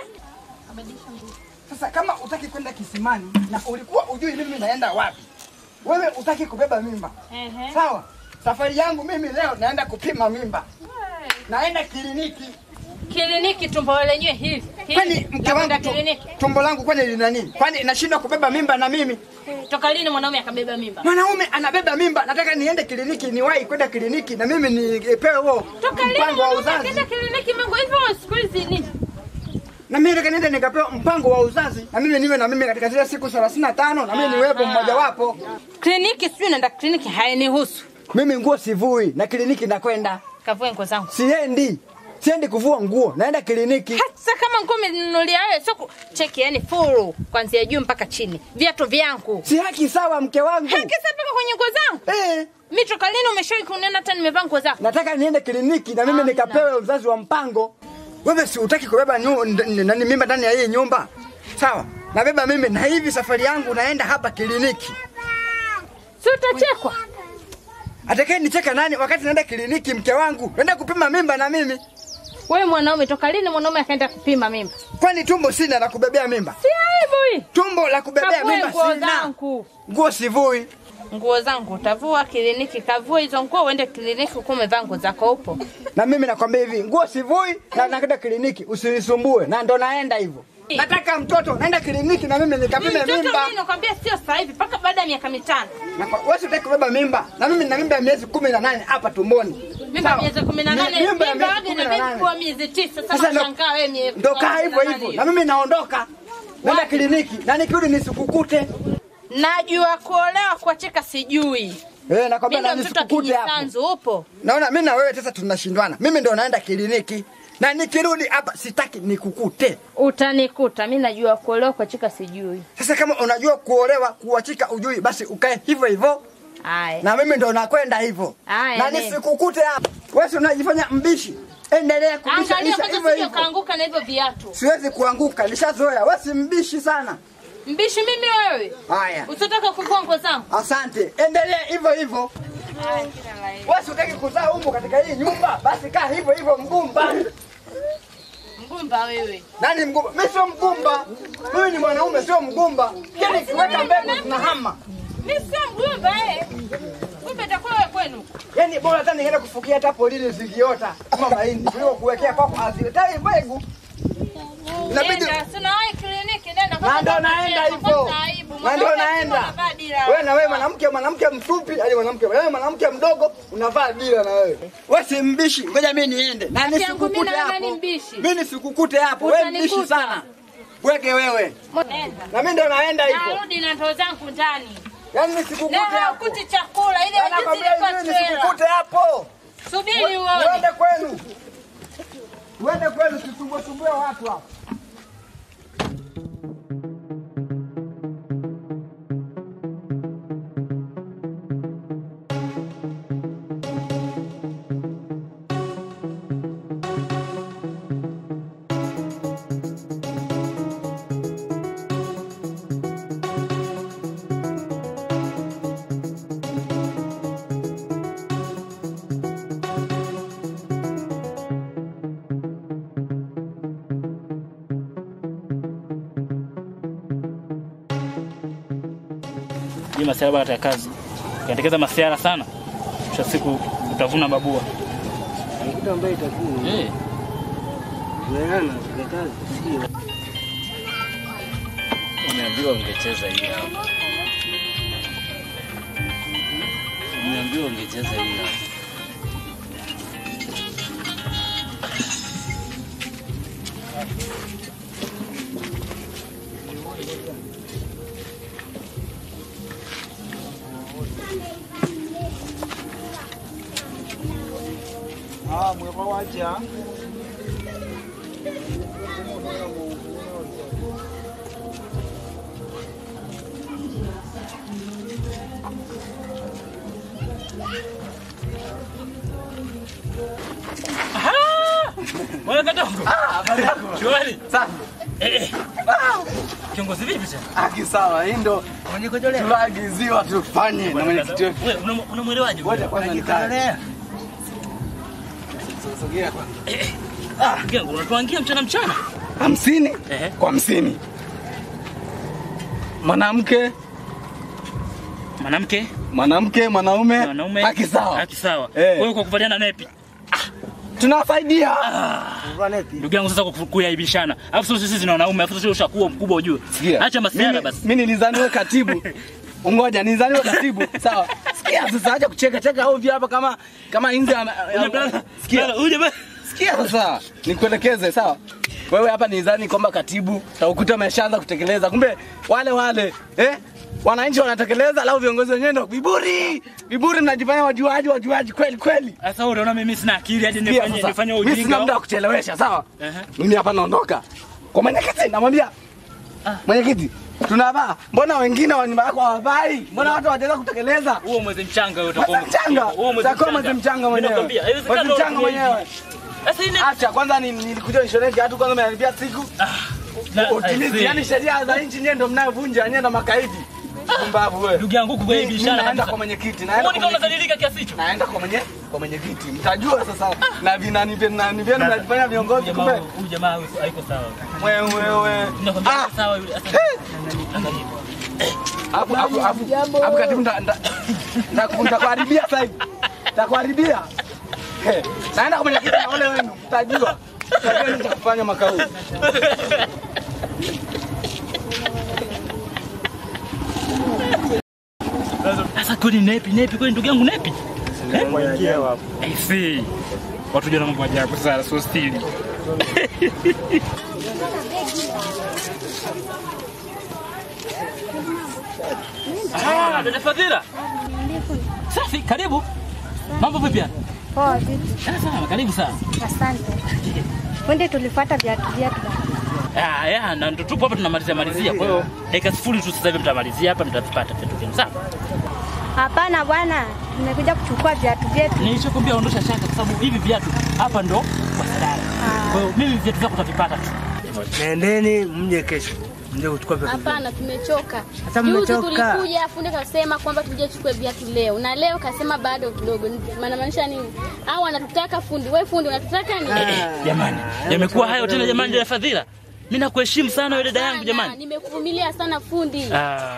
Sasa kama utaki kwenda kisimani na ulikuwa ujui mimi naenda wapi, wewe utaki kubeba mimba. Ehe. Sawa? Safari yangu mimi leo naenda kupima mimba. Naenda kliniki. Kliniki tumbo lenyewe hivi. Kwani mke wangu tumbo langu kwani lina nini? Kwani nashindwa kubeba mimba na mimi? Toka lini mwanaume akabeba mimba? Mwanaume anabeba mimba. Nataka niende kliniki, niwahi kwenda kliniki na mimi nipewe huo mpango wa uzazi. Toka kliniki mango hivyo siku hizi nini? Na mimi nataka niende nikapewa mpango wa uzazi. Na mimi niwe na mimi katika zile siku thelathini na tano na mimi niwepo mmoja wapo. Kliniki sio naenda kliniki hainihusu. Mimi nguo sivui na kliniki nakwenda. Kavue nguo zangu. Siendi. Siendi kuvua nguo, naenda kliniki. Hata kama nguo umeninunulia wewe sio cheki yani full kuanzia juu mpaka chini. Viatu vyangu. Si haki sawa mke wangu. Haki sawa mpaka kwenye nguo zangu? Eh. Mimi toka lini umeshawahi kuniona hata nimevaa nguo zako? Nataka niende kliniki na mimi ah, nikapewe na uzazi wa mpango. Wewe si utaki kubeba nani mimba ndani ya hii nyumba? Sawa. Nabeba mimi na hivi safari yangu naenda hapa kliniki. Si utachekwa? Atakaye nicheka nani wakati naenda kliniki mke wangu? Naenda kupima mimba na mimi. Wewe mwanaume toka lini mwanaume akaenda kupima mimba? Kwani tumbo sina la kubebea mimba? Si aibu hii. Tumbo la kubebea mimba sina. Nguo sivui. Nguo zangu utavua kliniki, kavua hizo nguo uende kliniki uko umevaa nguo zako upo. Na mimi nakwambia hivi, nguo sivui na nakwenda kliniki, usinisumbue na ndo naenda hivyo. Nataka mtoto, naenda kliniki na mimi nikapime mimba. Mtoto mimi nakwambia sio sasa hivi, mpaka baada ya miaka mitano. Na wewe unataka kubeba mimba na mimi na mimba ya miezi kumi na nane hapa tumboni. Mimba ya miezi kumi na nane, mimba ya miezi kwa miezi tisa. Sasa nashangaa wewe ni ndo kaa hivyo hivyo. Na mimi naondoka. Naenda kliniki na nikirudi nisikukute. Najua kuolewa kuachika sijui. Eh, nakwambia na nisikukute hapo. Upo. Naona mimi na wewe sasa tunashindwana. Mimi ndo naenda kliniki. Na nikirudi hapa sitaki nikukute. Utanikuta, mimi najua kuolewa kuachika sijui. Sasa kama unajua kuolewa kuachika ujui basi ukae hivyo hivyo. Haya. Na mimi ndo nakwenda hivyo. Na nisikukute hapa. Wewe unajifanya mbishi. Endelea kubisha hivyo hivyo. Kaanguka na hivyo viatu. Siwezi kuanguka, nishazoea. Wewe si mbishi sana. Mbishi mimi wewe? Haya. Usitaka kuvua nguo zangu? Asante. Endelea hivyo hivyo. Haya, kila la heri. Wewe unataka kuzaa huko katika hii nyumba, basi kaa hivyo hivyo mgumba. Mgumba wewe. Nani mgumba? Mimi sio mgumba. Mimi ni mwanaume sio mgumba. Kile kiweka mbegu tunahama. Mimi sio mgumba eh. Kumbe itakuwa wewe kwenu. Yaani bora hata ningeenda kufukia hata polini zingiota kama mahindi. Kuliko kuwekea kwako aziletai mbegu. Inabidi unawahi kliniki nenda kwa. Na ndo naenda hivyo. Na ndo naenda. Wewe na wewe mwanamke mwanamke mfupi, hadi mwanamke wewe mwanamke mdogo unavaa dira na wewe. Wewe si mbishi, ngoja mimi niende. Na nisikukute hapo. Mimi nisikukute hapo. Wewe mbishi sana. Weke wewe. Na mimi ndo naenda hivyo. Narudi na ndoo zangu ndani. Yaani nisikukute hapo. Kuti chakula ile wajizi ilikuwa nisikukute hapo. Subiri uone. Uende kwenu. Uende kwenu tusumbue sumbue watu hapo. hii masiara baada ya kazi. Ukiendekeza masiara sana, kisha siku utavuna babua. Kitu ambacho itakuwa. Eh. Weana kwa kazi sio. Niambiwa ungecheza hii hapa. Niambiwa ungecheza hii hapa. Ah, mwema wacha. Mwana katongo. Ah, habari yako? Shwari. Safi. Eh eh. Ah. Kiongozi vipi tena? Aki sawa, hii ndo mwenye kujolea. Tulaagiziwa tufanye na mwenyekiti wetu. Wewe unamuelewaje? Ngoja kwanza nikae. Sogea kwanza. Ah, kiongo unatuangia mchana mchana? hamsini kwa hamsini. Mwanamke mwanamke mwanamke mwanaume mwanaume haki sawa. Haki sawa. Eh. Wewe kwa kuvaliana nepi. Tunawasaidia. Ndugu yangu sasa kuyaibishana. Alafu sisi sisi na wanaume, alafu sisi ushakuwa mkubwa ujue. Acha masiara basi. Mimi nilizaniwe katibu. Ngoja nilizaniwe katibu. Sawa. Sikia sasa acha kucheka cheka ovyo hapa kama kama inze. Sikia. Uje basi. Sikia sasa. Nikuelekeze sawa. Wewe hapa nilizani kwamba katibu utakuta umeshaanza kutekeleza. Kumbe wale wale eh wananchi wanatekeleza, alafu viongozi wenyewe ndio viburi. Viburi mnajifanya wajuaji wajuaji kweli kweli. Sasa wewe unaona mimi sina akili hadi nifanye nifanye ujinga. Mimi sina muda wa kuchelewesha, sawa? Mimi hapa naondoka. Kwa mwenyekiti namwambia, mwenyekiti, tunavaa. Mbona wengine wa nyumba yako hawavai? Mbona watu hawajaweza kutekeleza? Huo mwezi mchanga wewe utakuwa mchanga. Huo mwezi mchanga mwenyewe. Mwezi mchanga mwenyewe. Sasa ini acha kwanza nilikuja insurance watu kwanza mnalipia siku. Utimizi, yani sheria za nchi nyenye ndio mnayovunja, nyenye ndo makaidi. Kumbavu wewe. Ndugu yangu kugaibishana. Naenda kwa mwenyekiti, naenda. Mbona unadhalilika kiasi hicho? Naenda kwa mwenye kwa mwenyekiti. Mtajua sasa na vinani vinani vyenu mnajifanya viongozi kumbe. Huyu jamaa haiko sawa. Wewe wewe. Ah, sawa yule. Hapo hapo hapo. Hapo katibu nda nitakuharibia sasa hivi. Nitakuharibia. Naenda kwa mwenyekiti na wale wenu. Mtajua. Mtajua nitakufanya makao. Sasa kwani nepi nepi kwani ndugu yangu nepi? Eh? Waingia hapo. I see. Watu jana mambo ajabu sana so stili. Ah, dada Fadhila. Safi, karibu. Mambo vipi? Poa vipi? Sawa, karibu sana. Asante. Wende tulifuata viatu viatu. Ah, ya, na ndio tupo hapa tunamalizia malizia. Kwa hiyo dakika sifuri tu sasa hivi mtamalizia hapa mtavipata vitu vyenu. Sawa? Hapana bwana, nimekuja kuchukua viatu vyetu. Nilichokuambia ondosha shaka kwa sababu hivi viatu hapa ndo kwa sadara. Kwa hiyo mimi viatu vyako utavipata tu. Nendeni mje kesho. Mje kuchukua viatu. Hapana, tumechoka. Hata Juzi mmechoka. tulikuja fundi kasema kwamba tuje chukue viatu leo. Na leo kasema bado kidogo. Maana maanisha nini? Au anatutaka fundi. Wewe fundi unatutaka nini? Jamani, yamekuwa hayo tena jamani dada Fadhila. Mimi nakuheshimu sana wewe dada yangu jamani. Nimekuvumilia sana fundi. Ah.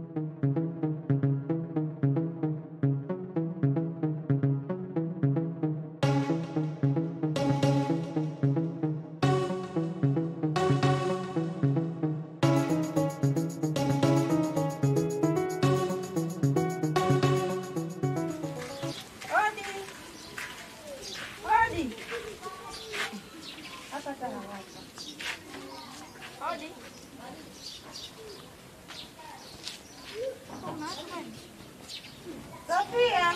Sofia.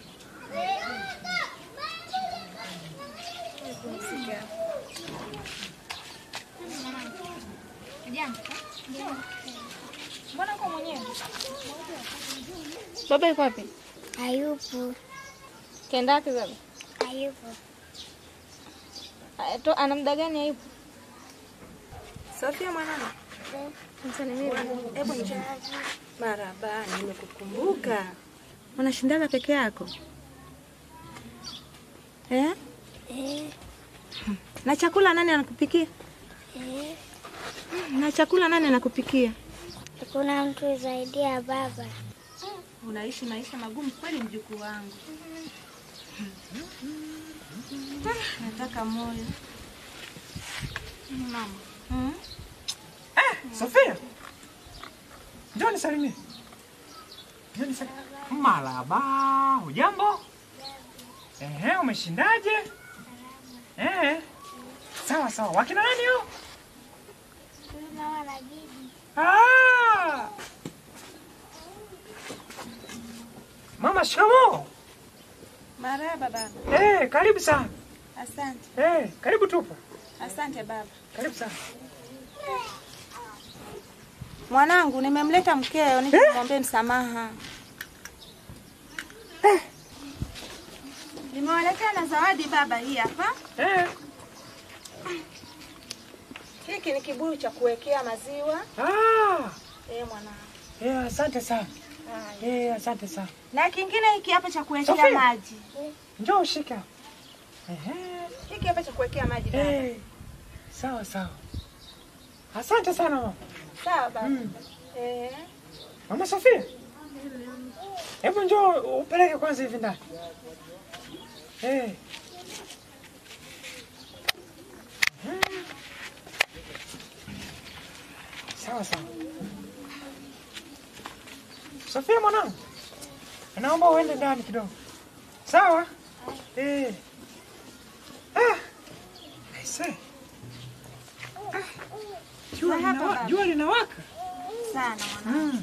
Mbona uko mwenyewe? Baba yuko wapi? Hayupo. Kenda wapi baba? Hayupo. To ana muda gani hayupo? Sofia mwanangu. Msalimie. Hebu njoo. Maraba, nimekukumbuka. Unashindaga peke yako? Eh? Eh. Na chakula nani anakupikia? Eh. Na chakula nani anakupikia? Kuna mtu zaidi ya baba. Unaishi maisha magumu kweli mjukuu wangu. Nataka moyo. Mama. Mm. Ah, Sofia. Njoo nisalimie. Njoo nisalimie. Malaba, hujambo? Ehe, umeshindaje? Eh. Sawa sawa. Wakina nani hao? Mama na bibi. Ah! Mama, shikamoo. Marahaba baba. Eh, karibu sana. Asante. Eh, karibu tupo. Asante baba. Karibu sana. Mwanangu, nimemleta mkeo nije kumwambia msamaha. Eh. Nimewaletea na zawadi baba, hii hapa. Eh. Hiki ni kibuyu cha kuwekea maziwa. Ah! Eh, mwanangu. Eh, asante sana. Eh, asante sana. Na kingine hiki hapa cha kuwekea Sofia, maji. Njoo shika. Ehe. Hiki hapa cha kuwekea maji baba. Eh. Sawa sawa. Asante sana mama. Sawa baba. Mm. Eh. Mama Sofia. Hebu njoo upeleke kwanza hivi ndani. Eh. Hmm. Sawa sawa. Sofia mwanangu. Naomba uende ndani kidogo. Sawa? Eh. Ah. Aise. Jua linawa- jua linawaka sana mwanangu.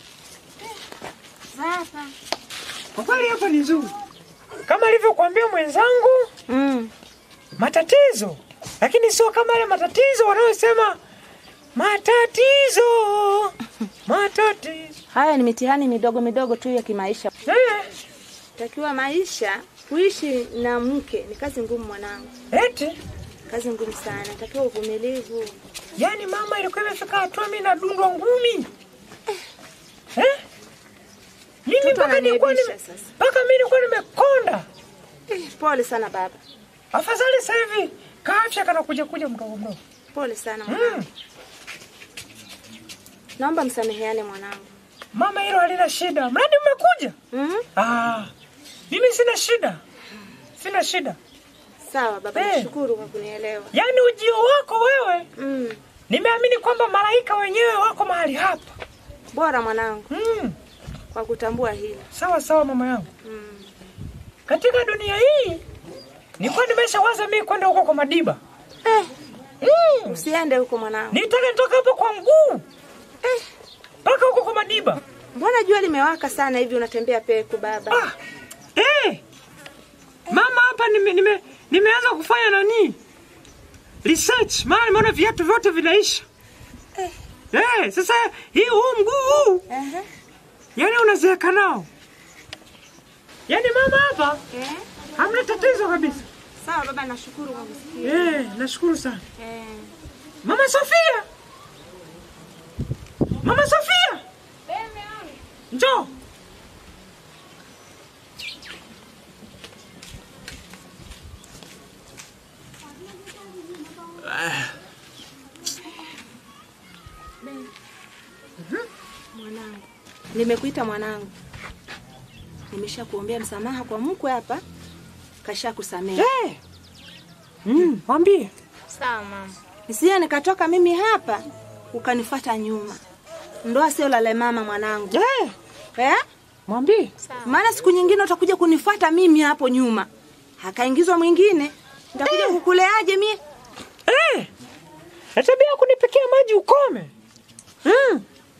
Hapa. kwa kweli, hapa ni nzuri kama alivyokuambia mwenzangu. Mm. Matatizo, lakini sio kama yale matatizo wanayosema matatizo matatizo. Haya ni mitihani midogo midogo tu ya kimaisha. Eh. Takiwa maisha kuishi na mke ni kazi ngumu mwanangu. Eti kazi ngumu sana, takiwa uvumilivu. Yaani mama ilikuwa imefika hatua mimi nadundwa ngumi. Eh? Mimi mpaka nilikuwa nime mpaka mimi nilikuwa nimekonda. Eh, pole sana baba. Afadhali sasa hivi kaafya kana kuja kuja mdogo mdogo. Pole sana mwanangu. Mm. Naomba msameheane mwanangu. Mama, hilo halina shida. Mradi umekuja. Mhm. Ah. Mimi sina shida. Sina shida. Sawa baba, Eh. nashukuru kwa kunielewa. Yaani ujio wako wewe. Mm. Nimeamini kwamba malaika wenyewe wako mahali hapa. Bora mwanangu. Mm. Kwa kutambua hili. Sawa sawa mama yangu. Mm. Katika dunia hii nilikuwa nimeshawaza mimi kwenda huko kwa Madiba. Eh. Mm. Usiende huko mwanangu. Nitaka nitoka hapo kwa mguu. Eh. Paka huko kwa Madiba. Mbona jua limewaka sana hivi unatembea peku baba? Ah. Eh. Mama, hapa nime nime nimeanza kufanya nani? Research. Maana nimeona viatu vyote vinaisha. Eh. Eh, sasa hii huu mguu huu. Eh. Yaani unazeeka nao. Yaani mama hapa? Eh. Hamna tatizo kabisa. Sawa baba, nashukuru kwa kusikia. Eh, nashukuru sana. Eh. Mama Sofia. Mama Sofia. Njoo. Mwanangu. Nimekuita mwanangu. Nimeshakuombea msamaha kwa mkwe hapa. Kasha kusamehe. Eh. Mm, mwambie. Sawa mama. Nisije nikatoka mimi hapa ukanifuata nyuma. Ndoa sio lale mama mwanangu. Eh. Eh? Mwambie. Maana siku nyingine utakuja kunifuata mimi hapo nyuma. Hakaingizwa mwingine. Nitakuja eh. kukuleaje mimi? Eh. Natabia kunipikia maji ukome. Mm.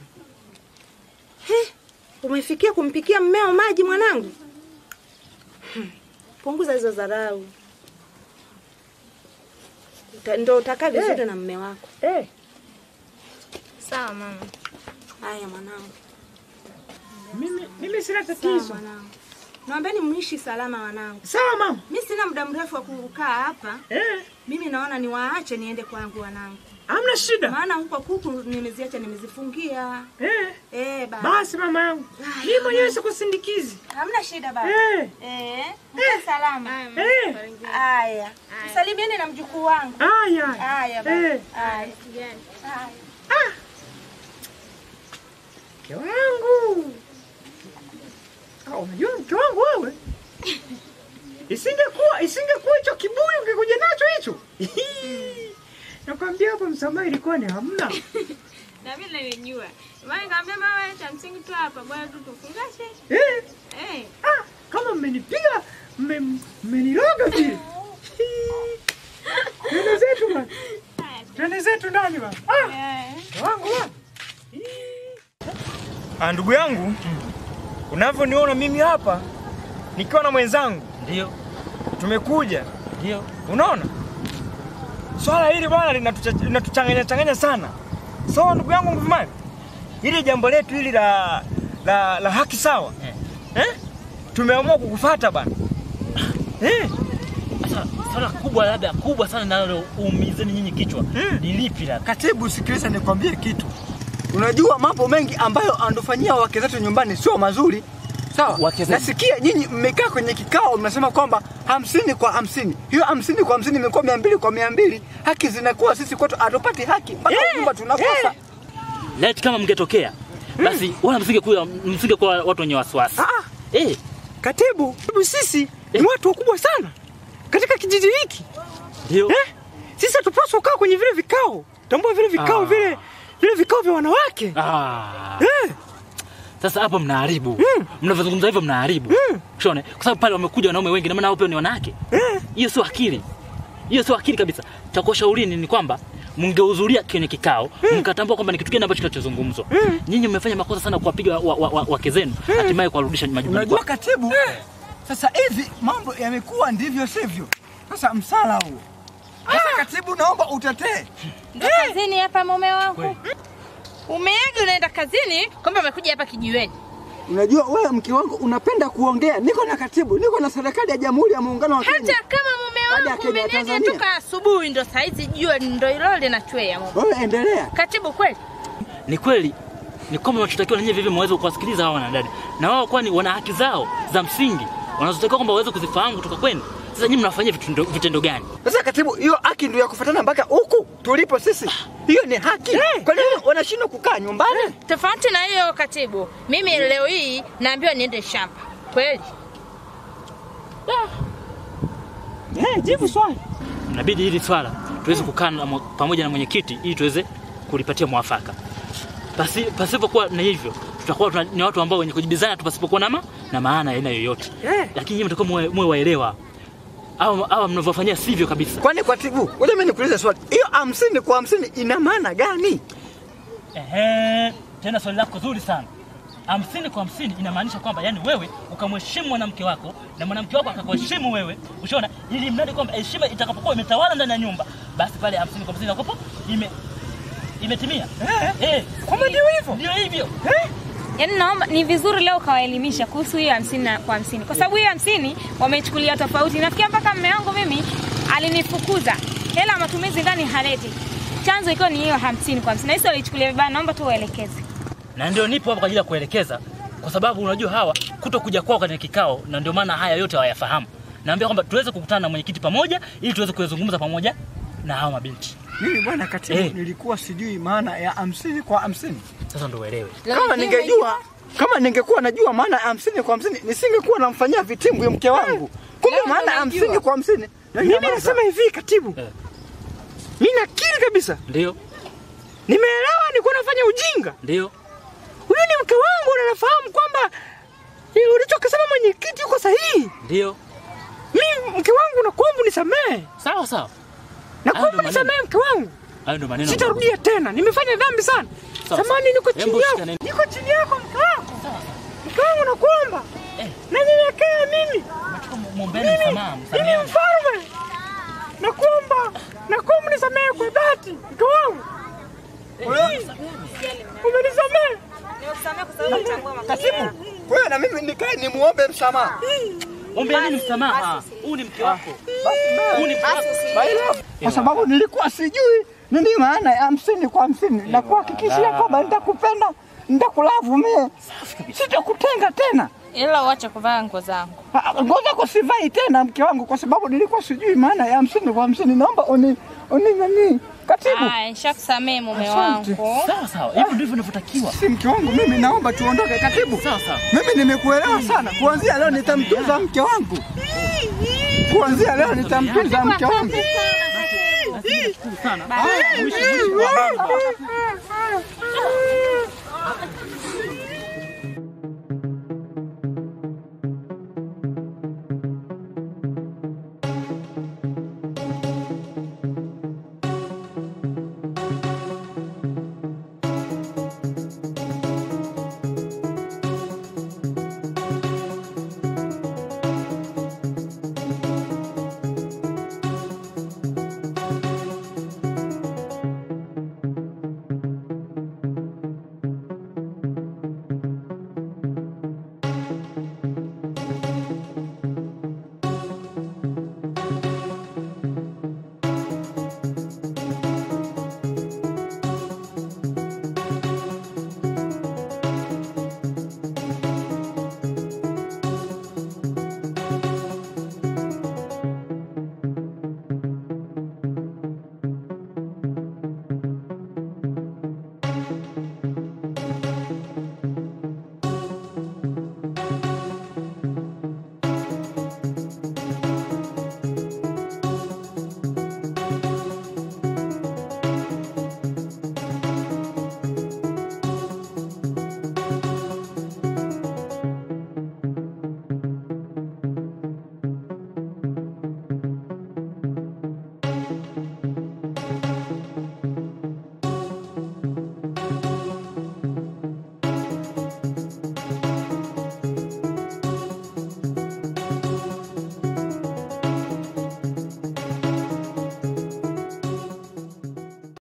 He, umefikia kumpikia mmeo maji mwanangu? Hmm. Punguza hizo dharau. Uta, ndo utakaa vizuri eh. na mme wako. Eh. Sawa mama. Haya mwanangu. Mimi mimi sina tatizo. Sawa mwanangu. Naombeni muishi salama wanangu. Sawa mama. Mimi sina muda mrefu wa kukaa hapa. Eh. Mimi naona niwaache niende kwangu wanangu. Hamna shida. Maana huko kuku nimeziacha nimezifungia. Eh. Eh baba. Basi mama yangu. Mimi mwenyewe sikusindikizi. Hamna shida baba. Eh. Eh. Mke salama. Eh. Haya. Salimieni na mjukuu wangu. Haya. Haya baba. Eh. Haya. Ah. Mke wangu. Ah, unajua mke wangu wewe? Isingekuwa isingekuwa hicho kibuyu ungekuja nacho hicho. Nakwambia hapo msamaha ilikuwa ni hamna. Na mimi nilijua. Maana nikamwambia mama cha msingi tu hapa bwana tu tufungashe. Eh? Eh. Ah, kama mmenipiga, mmeniroga vile. Twende zetu bwana. Twende zetu ndani bwana. Ah. Wangu bwana. Ah, ndugu yangu, unavyoniona mimi hapa nikiwa na mwenzangu. Ndio. Tumekuja. Ndio. Unaona? Swala hili bwana linatuchanganya changanya sana. So ndugu yangu Nguvumani, hili jambo letu hili la la, la haki sawa. Eh? eh? Tumeamua kukufuata bwana. Eh? Sasa swala kubwa labda kubwa sana nalo uumizeni nyinyi kichwa. Hmm. Ni lipi la? Katibu, sikiliza nikwambie kitu. Unajua mambo mengi ambayo andofanyia wake zetu nyumbani sio mazuri. Sawa? Nasikia nyinyi mmekaa kwenye kikao mnasema kwamba hamsini kwa hamsini. Hiyo hamsini kwa hamsini imekuwa mia mbili kwa mia mbili. Haki zinakuwa sisi kwetu hatupati haki mpaka nyumba eh, tunakosa. Eh. Leti kama mngetokea basi hmm. wala msingekuwa msingekuwa watu wenye wasiwasi. Ah. Eh, katibu, katibu sisi eh. ni watu wakubwa sana katika kijiji hiki. Ndio. Eh? Sisi tupaswa kukaa kwenye vile vikao. Tambua vile vikao ah. vile vile vikao vya wanawake. Ah. Eh. Sasa hapo mnaharibu. Mm. Mnavyozungumza hivyo mnaharibu. Mm. Unaona? Kwa sababu pale wamekuja wanaume wengi na maana hao pia ni wanawake. Hiyo mm. sio akili. Hiyo sio akili kabisa. Chakushaurini ni kwamba mngehudhuria kwenye kikao, mm. mkatambua kwamba ni kitu gani ambacho kinachozungumzwa. Mm. Nyinyi mmefanya makosa sana kuwapiga wake wa, wa, wa zenu, mm. hatimaye kuwarudisha majumbani. Unajua katibu? Eh. Sasa hivi mambo yamekuwa ndivyo sivyo. Sasa msala huo. Sasa ah. katibu, naomba utetee. Ndio kazini hapa mume wangu. Umeaga unaenda kazini, kumbe umekuja hapa kijiweni. Unajua wewe mke wangu unapenda kuongea. Niko na katibu, niko na serikali ya Jamhuri ya Muungano wa Kenya. Hata kama mume wangu umeniaga toka asubuhi ndo saizi jua ndo hilo linachwea mume. Wewe endelea. Katibu kweli? Ni kweli. Ni kama wanachotakiwa nyinyi vivi muweze kuwasikiliza hao wanadada. Na wao kwani wana haki zao za msingi. Wanazotakiwa kwamba waweze kuzifahamu kutoka kwenu. Sasa nyinyi mnafanyia vitendo, vitendo gani? Sasa katibu, hiyo haki ndio ya kufuatana mpaka huku tulipo sisi. Hiyo ni haki. Hey, kwa nini hey. wanashindwa kukaa nyumbani? Hey. Tofauti na hiyo katibu, mimi hey. leo hii naambiwa niende shamba. Kweli? Eh, hey, jibu swali. Inabidi hili swala tuweze kukaa pamoja na mwenyekiti ili tuweze kulipatia mwafaka. Basi pasipokuwa na hivyo, tutakuwa ni watu ambao wenye kujibizana tu pasipokuwa na na maana aina yoyote. Hey. Lakini nyinyi mtakuwa mwe, mwe waelewa. Au au mnavyofanyia sivyo kabisa. Kwani kwa tibu, ngoja mimi nikuulize swali. Hiyo hamsini kwa hamsini ina maana gani? Ehe, tena swali lako zuri sana. hamsini kwa hamsini inamaanisha kwamba yani wewe ukamheshimu mwanamke wako na mwanamke wako akakuheshimu wewe. Ushaona? Ili mradi kwamba heshima itakapokuwa imetawala ndani ya nyumba, basi pale hamsini kwa hamsini inakopo ime imetimia. Eh, eh, kama ndio hivyo. Ndio hivyo. Eh? Yaani naomba ni vizuri leo kawaelimisha kuhusu hiyo hamsini kwa hamsini. Kwa sababu hiyo hamsini wamechukulia tofauti. Nafikia mpaka mume wangu mimi alinifukuza. Hela matumizi ndani haleti. Chanzo iko ni hiyo hamsini kwa hamsini. Na hizo walichukulia vibaya, naomba tu waelekeze. Na ndio nipo hapa kwa ajili ya kuelekeza kwa sababu unajua hawa kutokuja kwao kwenye kikao na ndio maana haya yote hawayafahamu. Naambia kwamba tuweze kukutana na mwenyekiti pamoja ili tuweze kuzungumza pamoja na hawa mabinti. Mimi bwana katibu eh. nilikuwa sijui maana ya hamsini kwa hamsini. Sasa ndio uelewe. Kama ningejua, kama ningekuwa najua maana ya hamsini kwa hamsini, nisingekuwa namfanyia vitimbu ya mke wangu. Kumbe maana ya hamsini kwa hamsini. Mimi nasema hivi katibu. Eh. Mimi nakiri kabisa. Ndio. Nimeelewa nilikuwa nafanya ujinga. Ndio. Huyu ni mke wangu na nafahamu kwamba ulichokisema mwenyekiti uko sahihi. Ndio. Mimi mke wangu nakuomba unisamehe. Sawa sawa. Nakuomba unisamehe mke wangu. Hayo ndo maneno. Sitarudia tena. Nimefanya dhambi sana. Samahani niko chini yako. Niko chini yako mke wangu. Mke wangu nakuomba. Eh. Na nyenyekea mimi. Muombeeni msamaha. Mimi mfalme. Nakuomba. Nakuomba unisamehe kwa dhati mke wangu. Umenisamehe. Nimekusamehe kwa sababu nitambua makosa. Katibu, wewe na mimi nikae nimuombe msamaha. Ombe nini msamaha? Huyu ni mke wako. Huyu ni mke wako. Kwa sababu nilikuwa sijui nini maana ya hamsini kwa hamsini na kuhakikishia kwamba nitakupenda, nitakulavu mimi. Sitakutenga tena. Ila uache kuvaa nguo zangu. Nguo zako sivai tena mke wangu kwa sababu nilikuwa sijui maana ya hamsini kwa hamsini. Naomba uni uni nani? Katibu. Haya, nishakusamea mume Asante. wangu. Sawa sawa. Hivyo ndivyo inavyotakiwa. Si mke wangu, mimi naomba tuondoke katibu. Sawa sawa. Mimi nimekuelewa sana. Kuanzia leo nitamtunza mke wangu. Kuanzia leo nitamtunza mke wangu. Sana. Mwisho mwisho.